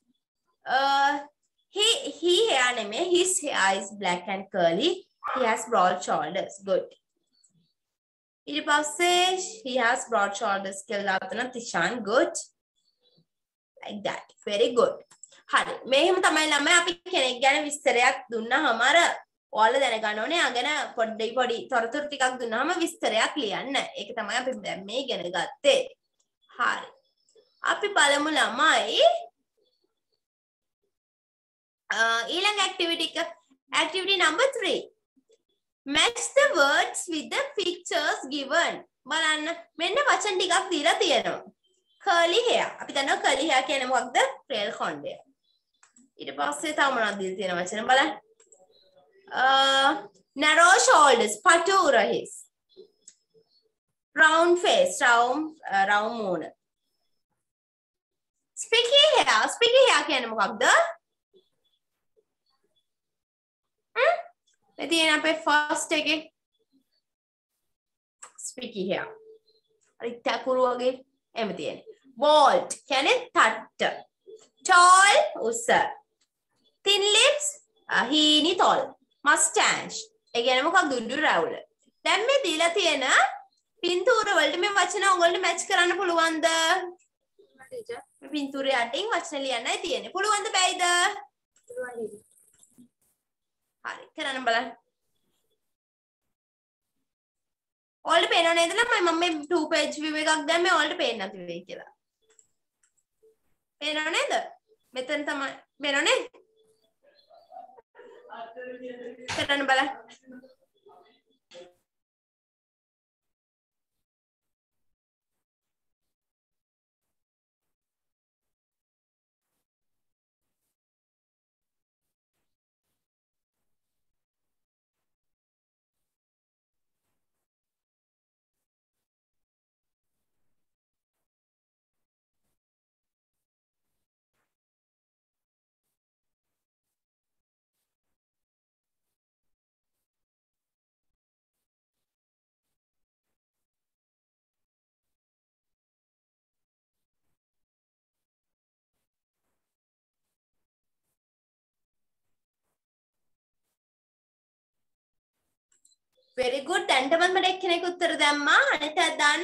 His hair is black and curly. He has broad shoulders. good. ඊට පස්සේ he has broad shoulders කියලා දාන්න Tishan. good. like that. very good. හරි මෙහෙම තමයි ළමයි අපි කෙනෙක් ගැන විස්තරයක් දුන්නාම අර ඔයාලා දැනගන්න ඕනේ අගන පොඩි තොරතුරු ටිකක් දුන්නාම විස්තරයක් ලියන්න. ඒක තමයි අපි දැන් මේ ඉගෙන ගත්තේ. හරි. අපි බලමු ළමයි ඊළඟ activity number 3. match the words with the pictures given. බලන්න මෙන්න වචන ටිකක් දීලා තියෙනවා. curly hair. අපි දන්නවා curly hair කියන්නේ මොකක්ද? trail corn hair. ඊට පස්සේ තව මොනවද දීලා තියෙන වචන බලන්න. narrow shoulders, patura his. Round face, round moon. Spiky hair කියන්නේ මොකක්ද? මේ තියෙන අපේ first එකේ spiky hair. හරි තකුරු වගේ එහෙම තියෙන්නේ. Bald කියන්නේ තට්ට. Tall උස. Thin lips හීනි තොල්. Mustache ඒ කියන්නේ මොකක්ද උඩු රැවුල. දැන් මේ දීලා තියෙන පින්තූර වලට මේ වචන ඔයගොල්ලෝ මැච් කරන්න පුළුවන්ද? Teacher. මේ පින්තූරය අටින් වචන ලියන්නයි තියෙන්නේ. පුළුවන්ද බැයිද? හරි කරන්න බලන්න. ඔයාලට පේනව නේද ළමයි මම මේ 2 page view එකක් දැම්මේ ඔයාලට පේන්නේ නැති වෙයි කියලා. පේනව නේද? මෙතන තමයි පේනව නේද? කරන්න බලන්න. Very good. දැන්ටමත් මට එක්කෙනෙක් උත්තර දැම්මා. අනිත් අය දාන්න.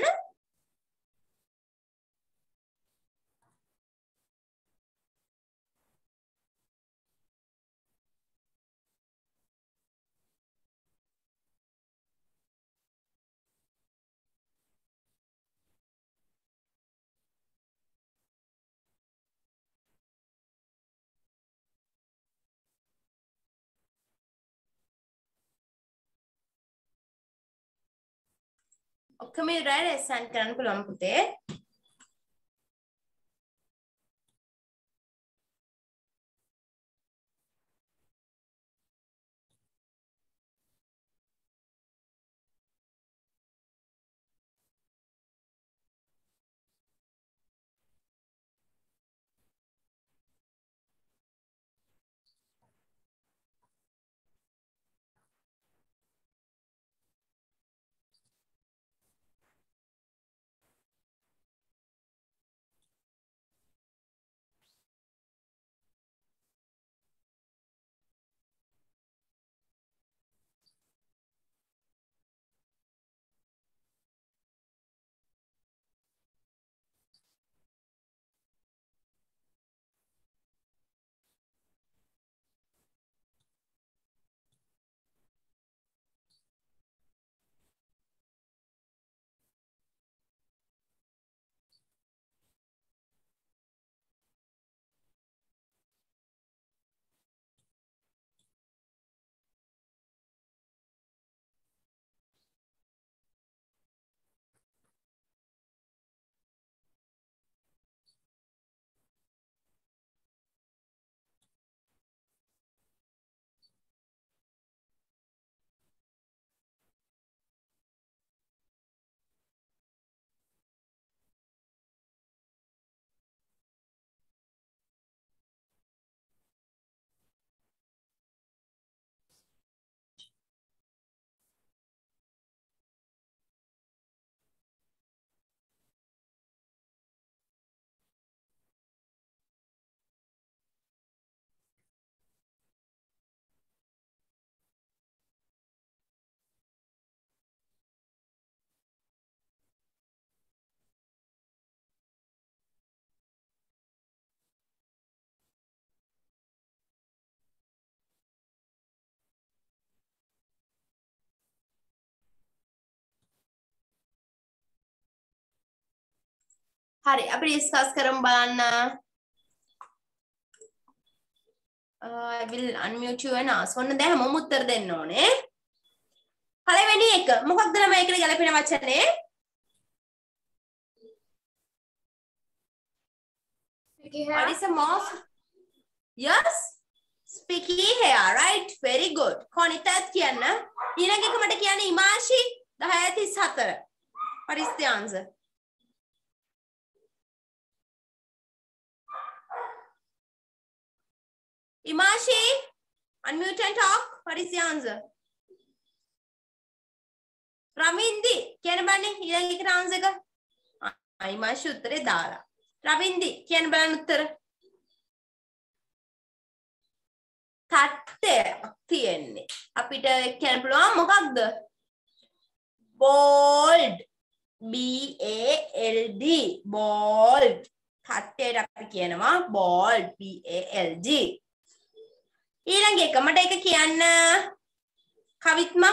ඔක්කොම ඉවරයි ලෙසන් කරන්න පුළුවන් පුතේ. හරි අපි ඩිස්කස් කරමු බලන්න. I will unmute you and ask. ඔන්න දැන් හැමෝම උත්තර දෙන්න ඕනේ. පළවෙනි එක මොකක්ද ළමයි ඒකට ගැලපෙන වචනේ? What is a moth? Yes. Spiky hair, right? Very good. කොනිටත් කියන්න. ඊළඟ එක මට කියන්න ඉමාෂි 10:34. What is the answer? Imashi, unmute and talk. What is the answer? රවින්දි කියන බලන්න ඊළඟ එකට ආන්සර් එක. අයිමාෂ් උත්තරේ දාලා. රවින්දි කියන බලන්න උත්තර. තට්ටයක් තියෙන්නේ. අපිට කියන්න පුළුවන් මොකක්ද? bold. BALD bold. තට්ටයට අපි කියනවා bold BALD. ඊළඟ එක මට එක කියන්න කවිත්මා.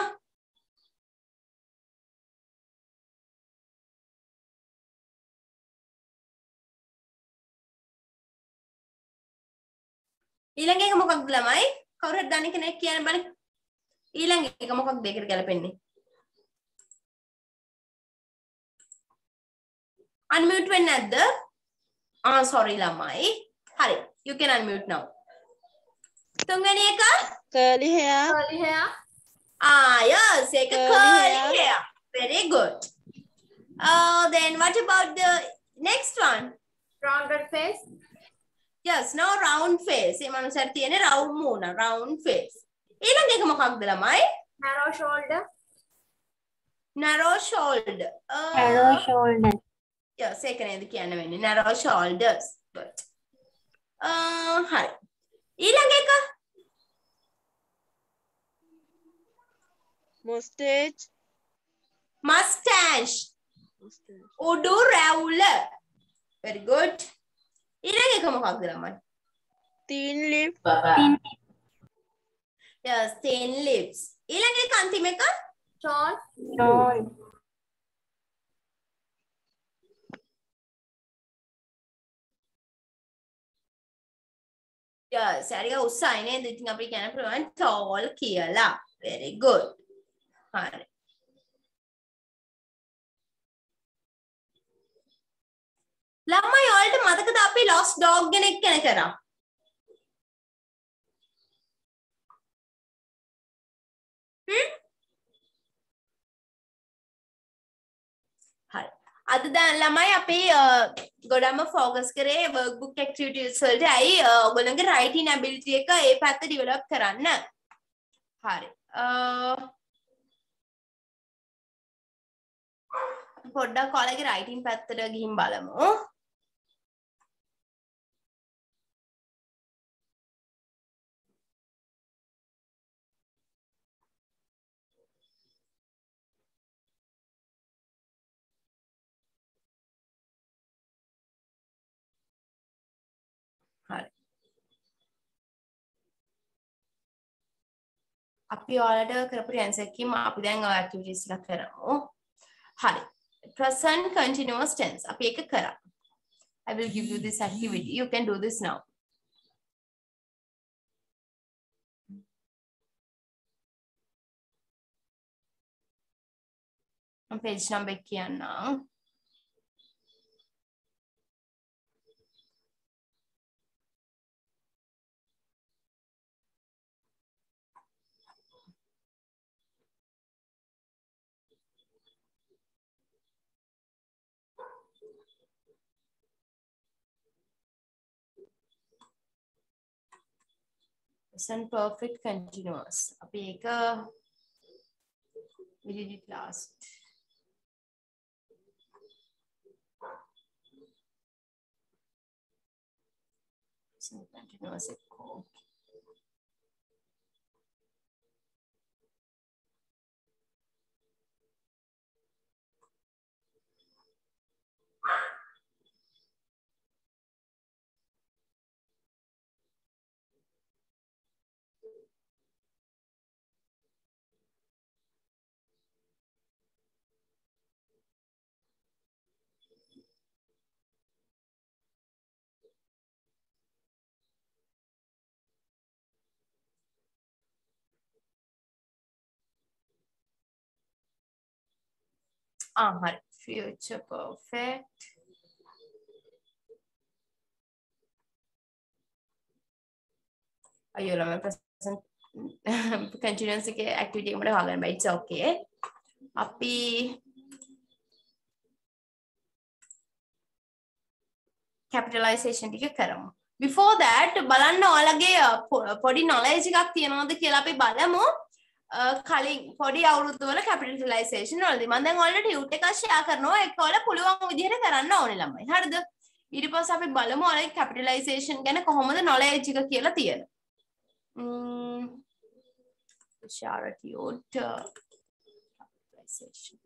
ඊළඟ එක මොකක්ද ළමයි? කවුරු හරි දන්නේ කෙනෙක් කියන්න බලන්න. ඊළඟ එක මොකක්ද ඒකට ගැලපෙන්නේ? unmute වෙන්නේ නැද්ද? sorry ළමයි. හරි. You can unmute now. තුන්වෙනි එක curly hair. curly hair. yes, ඒක curly hair. Very good. Then what about the next one? rounded face. Yes, no round face. ඒ මනුස්සයාට තියෙන්නේ round මූණ, round face. ඊළඟ එක මොකක්ද ළමයි? narrow shoulder. narrow shoulder. narrow shoulder. yes, ඒක නේද කියන්න වෙන්නේ. narrow shoulders. Good. හරි. ඊළඟ එක mustache. mustache. උඩු රැවුල. very good. ඊළඟ එක මොකක්ද ළමයි? thin lip. yes, thin lips. ඊළඟ එක අන්තිම එක tall. tall. yes, හරිය උසයි නේද? ඉතින් අපි කියන්න පුළුවන් tall කියලා. very good. හරි. ළමයි ඔයාලට මතකද අපි lost dog ගැන එක්කන කරා? හරි. අද දැන් ළමයි අපි ගොඩක්ම ફોකස් කරේ workbook activities වලට. ඇයි ඔයගොල්ලන්ගේ writing ability එක ඒ පැත්ත develop කරන්න. හරි. පොඩ්ඩක් ඔයාලගේ writing පැත්තට ගිහින් බලමු. හරි. අපි ඔයාලට කරපු answer එකකින් අපි දැන් activities එකක් කරමු. හරි. present continuous tense. අපි එක කරා. I will give you this activity. You can do this now. page number එක කියන්නම්. present perfect continuous. අපි ඒක we did it last. present continuous echo. හරි. future perfect. අයියෝ ළමයි present continuous එකේ activity එක මට හොයාගන්න බෑ. it's okay. අපි capitalization ටික කරමු. before that බලන්න ඔයාලගේ පොඩි knowledge එකක් තියනවද කියලා අපි බලමු. කලින් පොඩි අවුරුද්දවල කැපිටලයිසේෂන් වලදී මම දැන් ඔයාලට ටියුට් එකක් ෂෙයා කරනවා ඒක ඔයාලා පුළුවන් විදිහට කරන්න ඕනේ ළමයි. හරිද? ඊට පස්සේ අපි බලමු ඔයාලගේ කැපිටලයිසේෂන් ගැන කොහොමද නොලෙජ් එක කියලා තියෙන. share tute capitalization.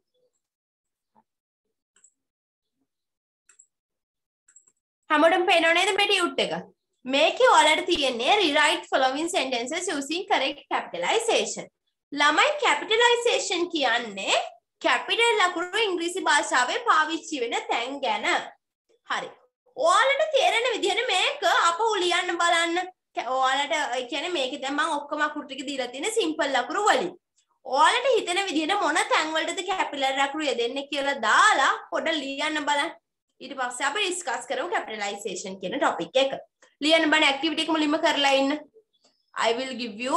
හැමෝටම පේනව නේද මේ ටියුට් එක? මේකේ ඔයාලට තියෙන්නේ rewrite following sentences using correct capitalization. ළමයි capitalization කියන්නේ capital ලකුණු ඉංග්‍රීසි භාෂාවේ පාවිච්චි වෙන තැන් ගැන. හරි. ඔයාලට තේරෙන විදිහට මේක අපහු ලියන්න බලන්න. ඔයාලට ඒ කියන්නේ මේකේ දැන් මම ඔක්කොම අකුරු ටික දීලා තියෙන simple ලකුණු වලින්. ඔයාලට හිතෙන විදිහට මොන තැන් වලටද capital ලකුණු යෙදෙන්නේ කියලා දාලා පොඩ ලියන්න බලන්න. ඊට පස්සේ අපි ඩිස්කස් කරමු capitalization කියන topic එක. ලියන්න බණ activity එක මුලින්ම කරලා ඉන්න. I will give you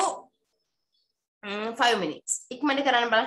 5 minutes. ඉක්මනට කරන්න බලන්න.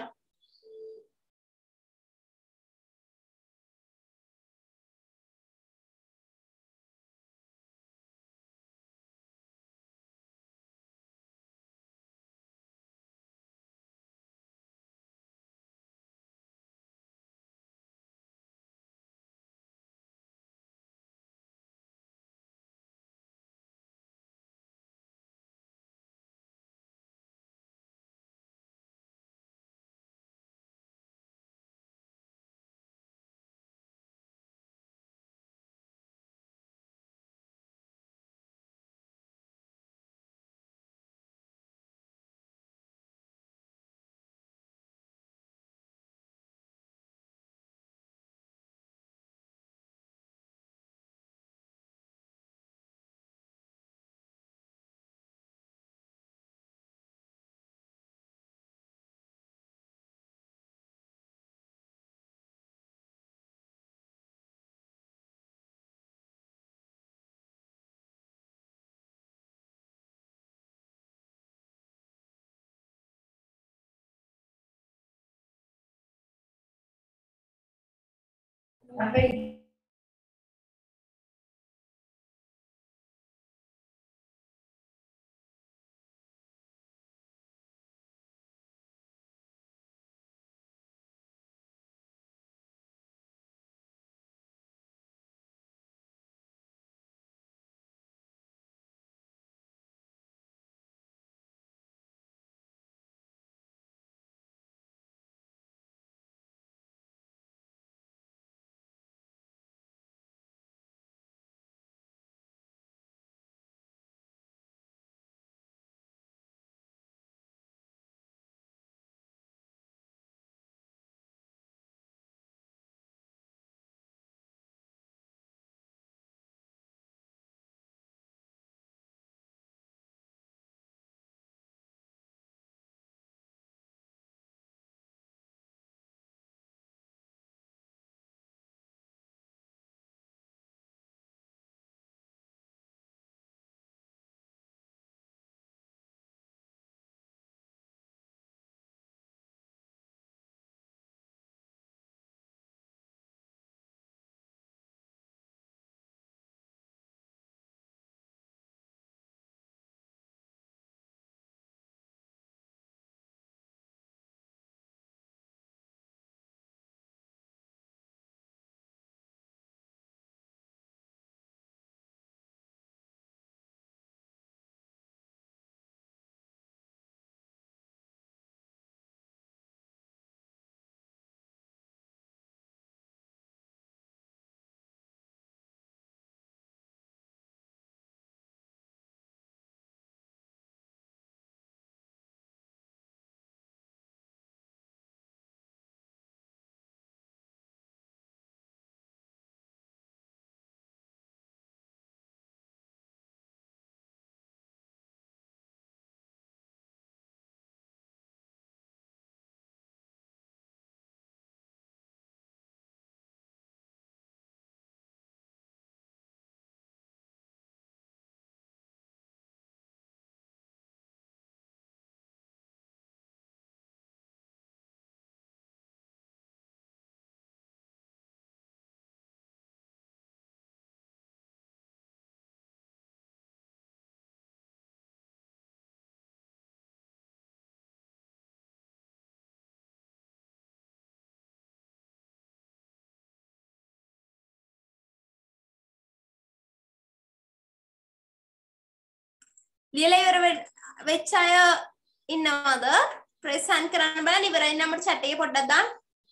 ලියලා ඉවර වෙච්ච අය ඉන්නවද? ප්‍රෙස් හන්ඩ් කරන්න බලන්න ඉවරයි නම් අපිට chat එකේ පොඩ්ඩක් දාන්න.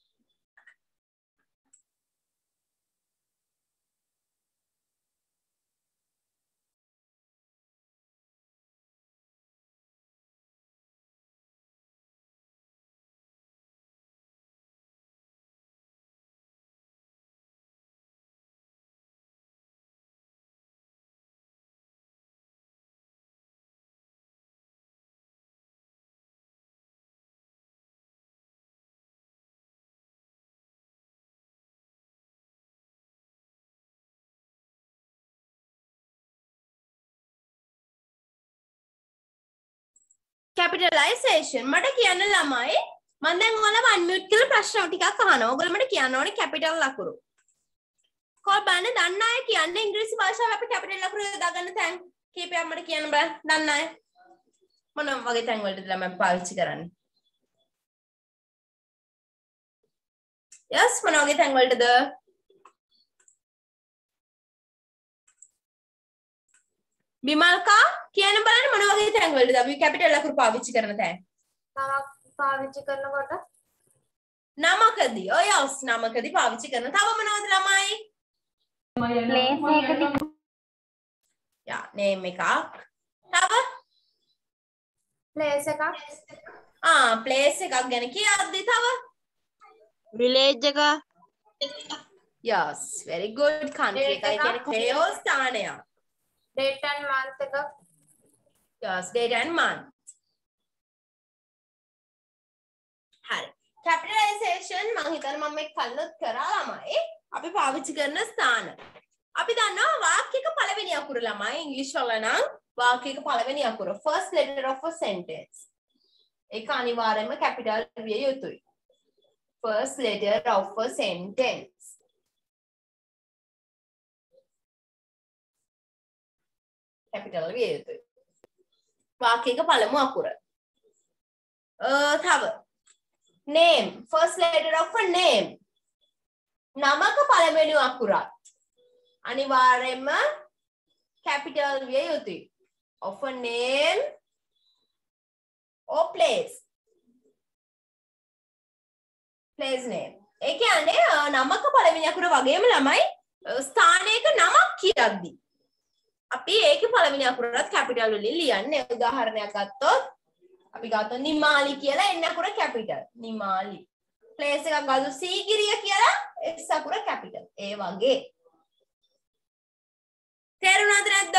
capitalization මට කියන්න ළමයි මම දැන් ඔයාලව unmute කරලා ප්‍රශ්න ටිකක් අහනවා. ඔයගොල්ලෝ මට කියන්න ඕනේ capital ලකුණු. කොහොම බලන්න දන්න අය කියන්නේ ඉංග්‍රීසි භාෂාවේ අපි capital ලකුණු යොදා ගන්න තැන් කීපයක් මට කියන්න බෑ. දන්න අය මොන වගේ තැන් වලටද ළමයි පාවිච්චි කරන්නේ? yes මොන වගේ තැන් වලටද? බිමල්කා කියන්න බලන්න මොන වගේ තැන් වලටද අපි කැපිටල් ලකුණු පාවිච්චි කරන තැන්? නමක් පාවිච්චි කරනකොට නමකදී. ඔය යස් නමකදී පාවිච්චි කරන. තව මොනවද ළමයි? place එකදී යා name එකක්. තව place එකක් place එකක් ගැන කියද්දි තව village එක yes very good country එකයි කියන්නේ කොහේ ස්ථානයක්. date and month එක yes date and month. හරි capitalization මම හිතන්නේ මම මේක කල්ලොත් කරා ළමයි අපි පාවිච්චි කරන ස්ථාන. අපි දන්නවා වාක්‍යයක පළවෙනි අකුර ළමයි ඉංග්‍රීසි වල නම් වාක්‍යයක පළවෙනි අකුර first letter of a sentence. ඒක අනිවාර්යයෙන්ම capital විය යුතුයි. first letter of a sentence. capital විය යුතුයි. වාක්‍යයක පළමු අකුර. තව name first letter of a name. නමක පළවෙනි අකුරත් අනිවාර්යයෙන්ම capital විය යුතුයි. of a name or place. place name. ඒ කියන්නේ නමක පළවෙනි අකුර වගේම ළමයි ස්ථානයක නමක් කියද්දි අපි ඒකේ පළවෙනි අකුරත් capital වලින් ලියන්නේ. උදාහරණයක් ගත්තොත් අපි ගත්තොත් නිමාලි කියලා එන්න අකුර capital. නිමාලි. place එකක් ගත්තොත් සීගිරිය කියලා s අකුර capital. ඒ වගේ. තේරුණාද නැද්ද?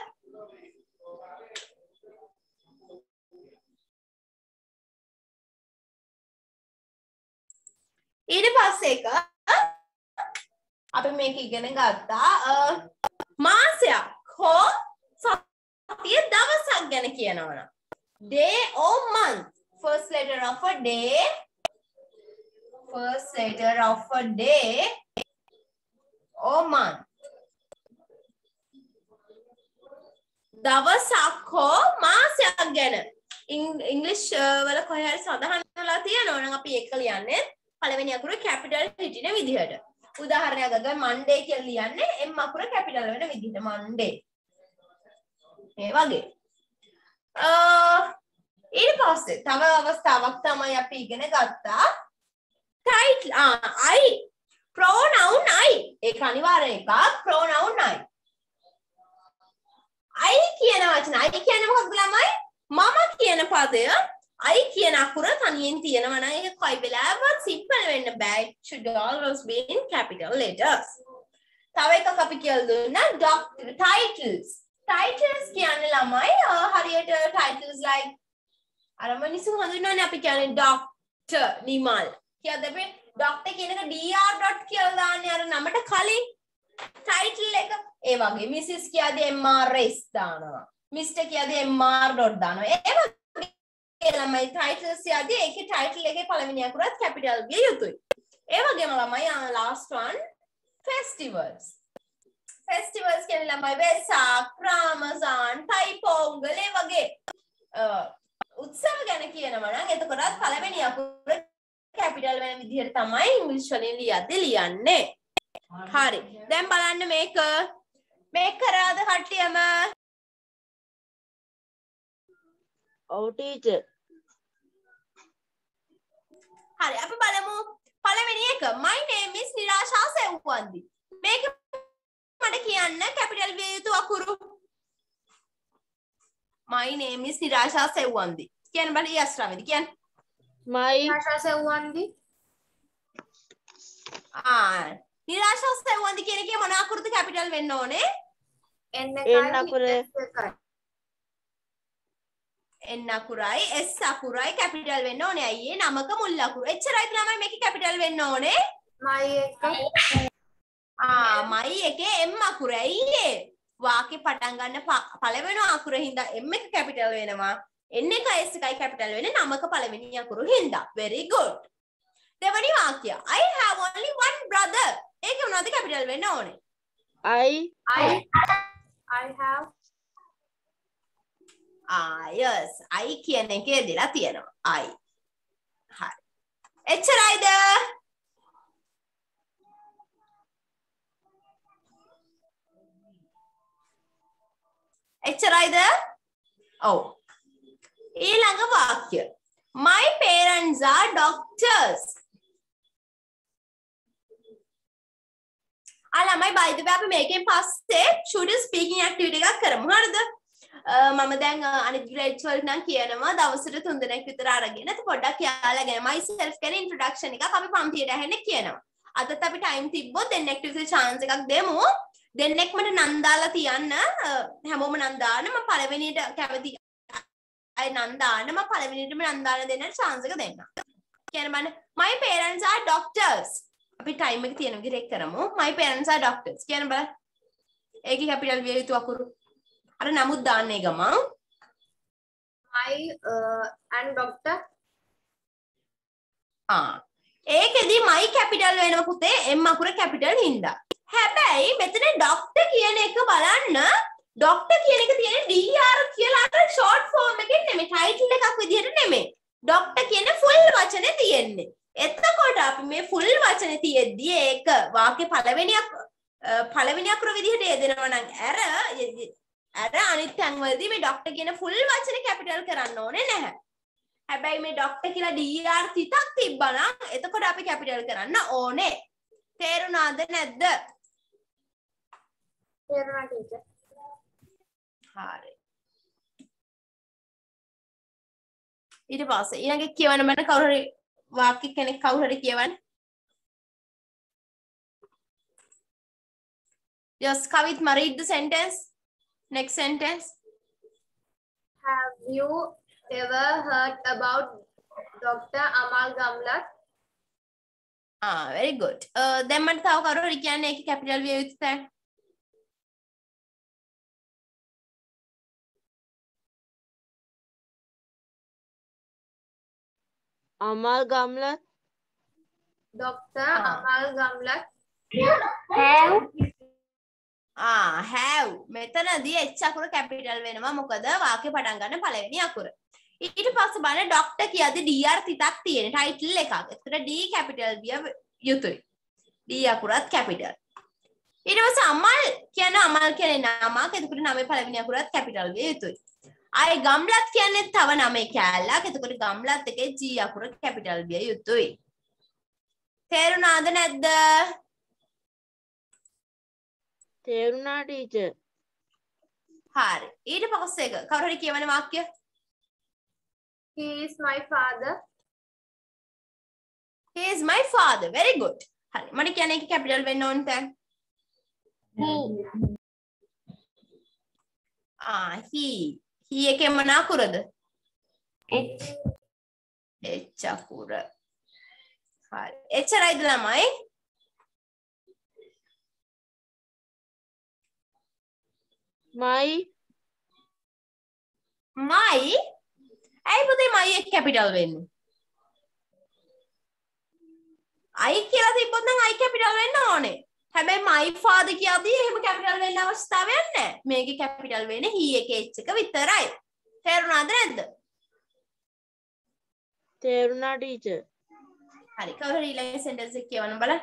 ඊට පස්සේ එක අපි මේක ඉගෙන ගත්තා මාසයක් හෝ සතිය දවසක් ගැන කියනවනම් day or month. first letter of a day, first letter of a day or month. දවසක් හෝ මාසයක් ගැන ඉංග්‍රීසි වල කොහේ හරි සඳහන් වෙලා තියෙනවා නම් අපි ඒක ලියන්නේ පළවෙනි අකුර කැපිටල් හිටින විදිහට. උදාහරණයක් ගත්තොත් Monday කියලා ලියන්නේ M අකුර කැපිටල් වෙන විදිහට Monday. මේ වගේ. ඊට පස්සේ තව අවස්ථාවක් තමයි අපි ඉගෙන ගත්තා title I pronoun I. ඒක අනිවාර්ය එකක් pronoun I. I කියන වචන I කියන්නේ මොකක්ද ළමයි? මම කියන පදය I කියන අකුර තනියෙන් තියෙනවා නම් ඒක කොයි වෙලාවවත් සිම්පල් වෙන්න බෑ. It should always be in capital letters. තව එකක් අපි කියලා දුන්නා doctor titles. Titles කියන්නේ ළමයි හරියට titles like අර මිනිස්සු හඳුන්වන්නේ අපි කියන්නේ doctor නිමල්. කියද්දී අපි doctor කියන එක dr. කියලා දාන්නේ අර නමට කලින් title එක. ඒ වගේ Mrs. කියද්දී mrs දානවා. Mr. කියද්දී mr. දානවා. ඒ වගේ ළමයි titles කියද්දී ඒකේ title එකේ පළවෙනි අකුරත් capital විය යුතුයි. ඒ වගේම ළමයි last one festivals. festivals කියන්නේ ළමයි වෙසක්, රාමසාන්, තයිපොංගල් ඒ වගේ උත්සව ගැන කියනවා නම් එතකොටත් පළවෙනි අකුර capital වෙන විදිහට තමයි ඉංග්‍රීසි වලින් ලියන්නේ. හරි. දැන් බලන්න මේක කරාද කට්ටියම? ඔව් ටීචර්. හරි අපි බලමු පළවෙනි එක my name is නිරාශා සෙව්වන්දි. මේක මට කියන්න කැපිටල් විය යුතු අකුරු. my name is නිරාශා සෙව්වන්දි. කියන්න බල yes රවිදි කියන්න. my ආශා සෙව්වන්දි. නිරාශා සෙව්වන්දි කියන එකේ මොන අකුරුද කැපිටල් වෙන්න ඕනේ? N N අකුරේ. N අකුරයි S අකුරයි කැපිටල් වෙන්න ඕනේ. අයියේ නමක මුල් අකුරු. එච්චරයි ළමයි මේකේ කැපිටල් වෙන්න ඕනේ. my එක my එකේ M අකුරයි. අයියේ වාක්‍ය පටන් ගන්න පළවෙනි අකුර හින්දා M එක කැපිටල් වෙනවා. N එක S එකයි කැපිටල් වෙන්නේ නමක පළවෙනි අකුරු හින්දා. very good. දෙවනි වාක්‍ය I have only one brother. ඒක මොනවද කැපිටල් වෙන්න ඕනේ? I have yes I කියන එකේ දෙලා තියෙනවා I. හරි. එච්චරයිද? එච්චරයිද? ඔව්. ඊළඟ වාක්‍ය my parents are doctors. ළමයි by the way අපි මේකෙන් පස්සේ student speaking activity එකක් කරමු. හරිද? මම දැන් අනිත් grades වලට නම් කියනවා දවසට 3 දිනක් විතර අරගෙන පොඩ්ඩක් යාලාගෙන myself කියන introduction එකක් අපි පන්තියට ඇහෙන්න කියනවා. අදත් අපි time තිබ්බොත් දෙන්නෙක් විතර chance එකක් දෙමු. දෙන්නෙක් මට නම් දාලා තියන්න. හැමෝම නම් දාන්න. මම පළවෙනියට කැමති අය නම් දාන්න. මම පළවෙනියටම නම් දාන්න දෙන්නට chance එක දෙන්නම්. කියන බලන්න my parents are doctors. අපි time එක තියෙන විදිහට කරමු. my parents are doctors. කියන බලන්න. ඒකේ capital විය යුතු අකුරු. අර නමුත් දාන්නේ ගමන් my and doctor ඒකෙදි my capital වෙනවා පුතේ M අකුර capital හින්දා. හැබැයි මෙතන doctor කියන එක බලන්න doctor කියන එක තියෙන්නේ DR කියලා අර short form එකෙන් නෙමෙයි title එකක් විදිහට නෙමෙයි. doctor කියන full වචනේ තියෙන්නේ. එතකොට අපි මේ full වචනේ තියෙද්දි ඒක වාක්‍ය පළවෙනි අකුර විදිහට යෙදෙනවා නම් අර අනිත් තැන්වලදී මේ ડોක්ටර් කියන ෆුල් වචනේ කැපිටල් කරන්න ඕනේ නැහැ. හැබැයි මේ ડોක්ටර් කියලා DR තිතක් තිබ්බනම් එතකොට අපි කැපිටල් කරන්න ඕනේ. තේරුණාද නැද්ද? තේරුණා ටීචර්. හරි. ඊට පස්සේ ඊළඟ කියවන්න මම කවුරු හරි වාක්‍ය කෙනෙක් කවුරු හරි කියවන්න. Yes, Kavitma, read the sentence. Next sentence. Have you ever heard about Dr. Amal Gamlat? Very good. Then මට තව කවුරු හරි කියන්නේ ඒකේ capital විය යුතු තැන. Amal Gamlat. Dr. Amal Gamlat. have මෙතනදී H අකුර capital වෙනවා මොකද වාක්‍ය පටන් ගන්න පළවෙනි අකුර. ඊට පස්සේ බලන්න ડોක්ටර් කියද්දි DR තිතක් තියෙන ටයිටල් එකක්. ඒකට D capital විය යුතුයි. D අකුරත් capital. ඊට පස්සේ අමල් කියන නමක්. ඒකට නමේ පළවෙනි අකුරත් capital විය යුතුයි. ආයේ ගම්ලත් කියන්නේ තව නමේ කැලලක්. ඒකට ගම්ලත් එකේ G අකුර capital විය යුතුයි. තේරුණාද නැද්ද? තේරුණා ටීචර්. හරි. ඊට පස්සේ එක කවුරු හරි කියවන වාක්‍ය. He is my father. He is my father. Very good. හරි. මට කියන්නේ ඒකේ capital වෙන්න ඕන තැන. he. he එකේ මොන අකුරද? H අකුර. හරි. එච්චරයිද ළමයි? my ඇයි පුතේ my එක capital වෙන්නේ? I කියලා තිබ්බොත් නම් I capital වෙන්න ඕනේ. හැබැයි my father කියද්දී එහෙම capital වෙන්න අවස්ථාවක් නැහැ. මේකේ capital වෙන්නේ he එකේ H එක විතරයි. තේරුණාද නැද්ද? තේරුණා ටීචර්. හරි. කවුරු හරි ඊළඟ sentence එක කියවන්න බලන්න.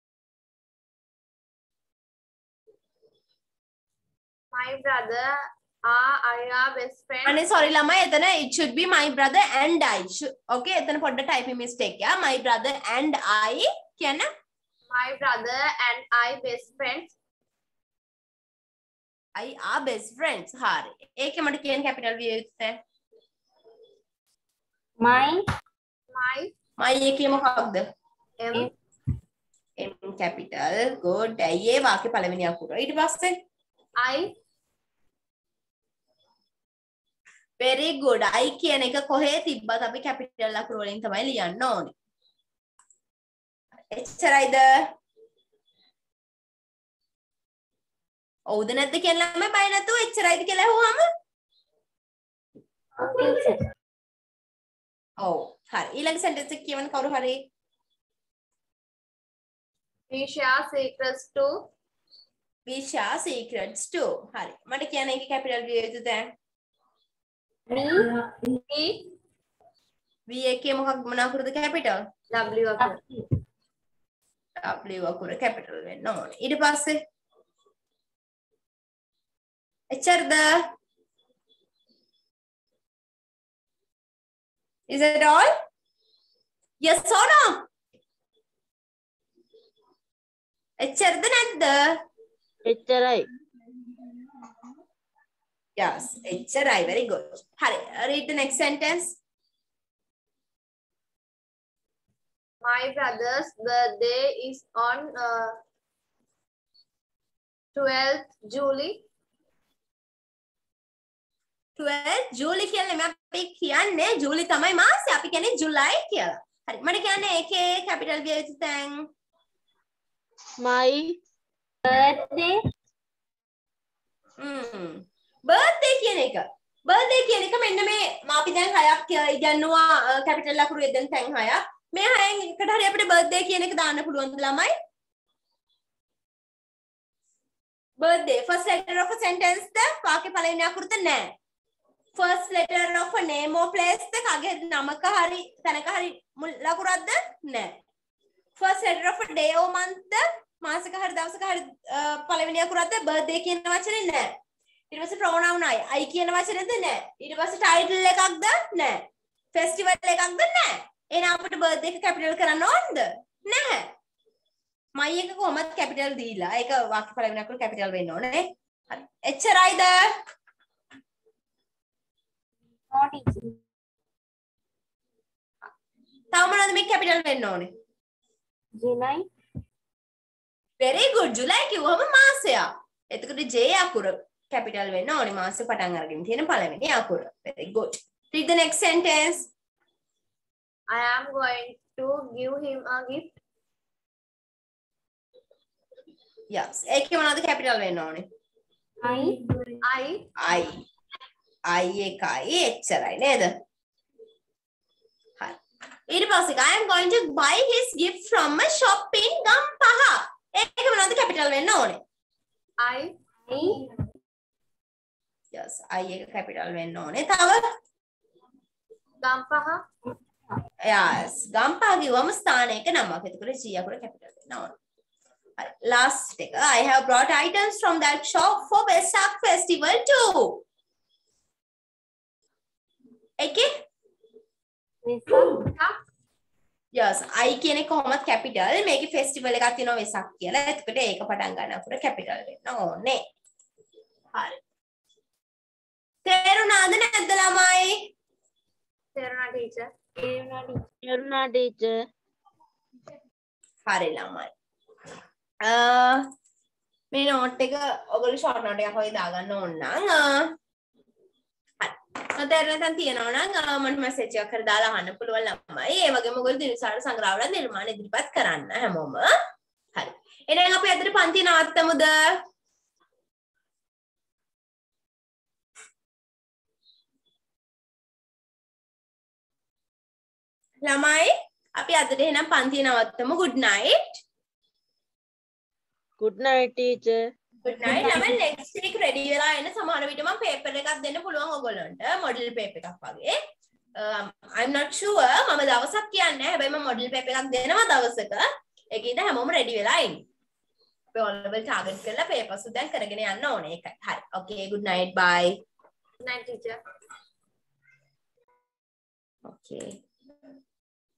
My brother are best friends. අනේ sorry ළමයි එතන it should be my brother and I. Okay එතන පොඩ්ඩ typing mistake යා. My brother and I කියන My brother and I best friends. I are best friends. හරි. ඒකේ මට කියන capital V යුත්තේ. my එකේ මොකක්ද? M. M capital. Good. ඇයි ඒ වාක්‍ය පළවෙනි අකුර. ඊට පස්සේ I. very good. I කියන එක කොහේ තිබ්බත් අපි capital අකුර වලින් තමයි ලියන්න ඕනේ. එච්චරයිද? ඔව්ද නැද්ද කියන ළමයි බය නැතුව එච්චරයිද කියලා අහුවාම? ඔව්. හරි. ඊළඟ sentence එක කියවන්න කවුරු හරි? We share secrets too. We share secrets too. හරි. මට කියන්න ඒකේ capital V යුතුද? Me. V එකේ මොන අකුරද capital? W අකුර. W අකුර capital වෙන්න ඕනේ. ඊට පස්සේ එච්චරද? Is that all? Yes or no? එච්චරද නැද්ද? එච්චරයි. Yes, එච්චරයි. Very good. හරි. Read the next sentence. My brother's birthday is on 12th July. 12 ජූලි කියන්නේ අපි කියන්නේ ජූලි තමයි මාසය. අපි කියන්නේ ජුලයි කියලා. හරි. මට කියන්නේ ඒකේ capital V යුතු තැන්. My birthday birthday කියන එක. birthday කියන එක මෙන්න මේ අපි දැන් 6ක් ඉගෙනුවා capital අකුරු යෙදෙන තැන් 6ක්. මේ 6න් එකට හරි අපිට birthday කියන එක දාන්න පුළුවන්ද ළමයි? birthday first letter of a sentence ද වාක්‍ය පළවෙනි අකුරද නැහැ. first letter of a name or place ද කගේ නමක හරි තැනක හරි මුල් ලකුරක්ද නැහැ. first letter of a day or month ද මාසක හරි දවසක හරි පළවෙනි අකුරක්ද birthday කියන වචනේ නැහැ. ඊට පස්සේ pronoun I කියන වචනේද නැහැ. ඊට පස්සේ title එකක්ද නැහැ. festival එකක්ද නැහැ. එහෙනම් අපිට birthday එක capital කරන්න ඕනද? නැහැ. my එක කොහොමද capital දීලා ඒක වාක්‍ය පළවෙනි අකුර capital වෙන්න ඕනේ. හරි. එච්චරයිද? තව මොනවද මේ capital වෙන්න ඕනේ? July very good. ජුලයි කිව්වම මාසයක්. එතකොට J අකුර capital වෙන්න ඕනේ මාසෙ පටන් අරගෙන තියෙන පළවෙනි අකුර. very good. Read the next sentence. I am going to give him a gift. yes. ඒකේ මොනවද capital වෙන්න ඕනේ? I එකයි එච්චරයි නේද? හරි. ඊට පස්සේ I am going to buy his gift from a shop in Gampaha. ඒකේ මොනවද capital වෙන්න ඕනේ? yes. I එක capital වෙන්න ඕනේ. තව Gampaha. yes. Gampaha කිව්වම ස්ථානයක නමක්. එතකොට G අකුර capital වෙන්න ඕනේ. හරි. last එක I have brought items from that shop for Vesak festival too. Okay? yes. I කියන එක කොහොමද capital මේකේ festival එකක් තියෙනවා වෙසක් කියලා. එතකොට ඒක පටන් ගන්න අකුර capital වෙන්න ඕනේ. හරි. තේරුණාද නැද්ද ළමයි? තේරුණා teacher. Yaruna teacher. හරි ළමයි. මේ note එක ඔයගොල්ලෝ short note එකක් වගේ දාගන්න ඕන නම් තේරෙන්න තියෙනවා නම් මට message එකක් කර දාලා අහන්න පුළුවන් ළමයි. ඒ වගේම ඔයගොල්ලෝ දිනසාර සංග්‍රහවල නිර්මාණ ඉදිරිපත් කරන්න හැමෝම. හරි. එහෙනම් අපි අදට පන්ති නවත්තමුද? ළමයි අපි අදට එහෙනම් පන්ති නවත්තමු. good night. Good night teacher. good night. ළමයි next week ready වෙලා එන්න. සමහර විට මම paper එකක් දෙන්න පුළුවන් ඔයගොල්ලන්ට model paper එකක් වගේ. I'm not sure මම දවසක් කියන්නේ නැහැ. හැබැයි මම model paper එකක් දෙනවා දවසක. ඒකේද හැමෝම ready වෙලා ඉන්න. අපි all level target කරලා papers දැන් කරගෙන යන්න ඕනේ. ඒකයි. හරි. okay good night bye. Night, teacher. Okay.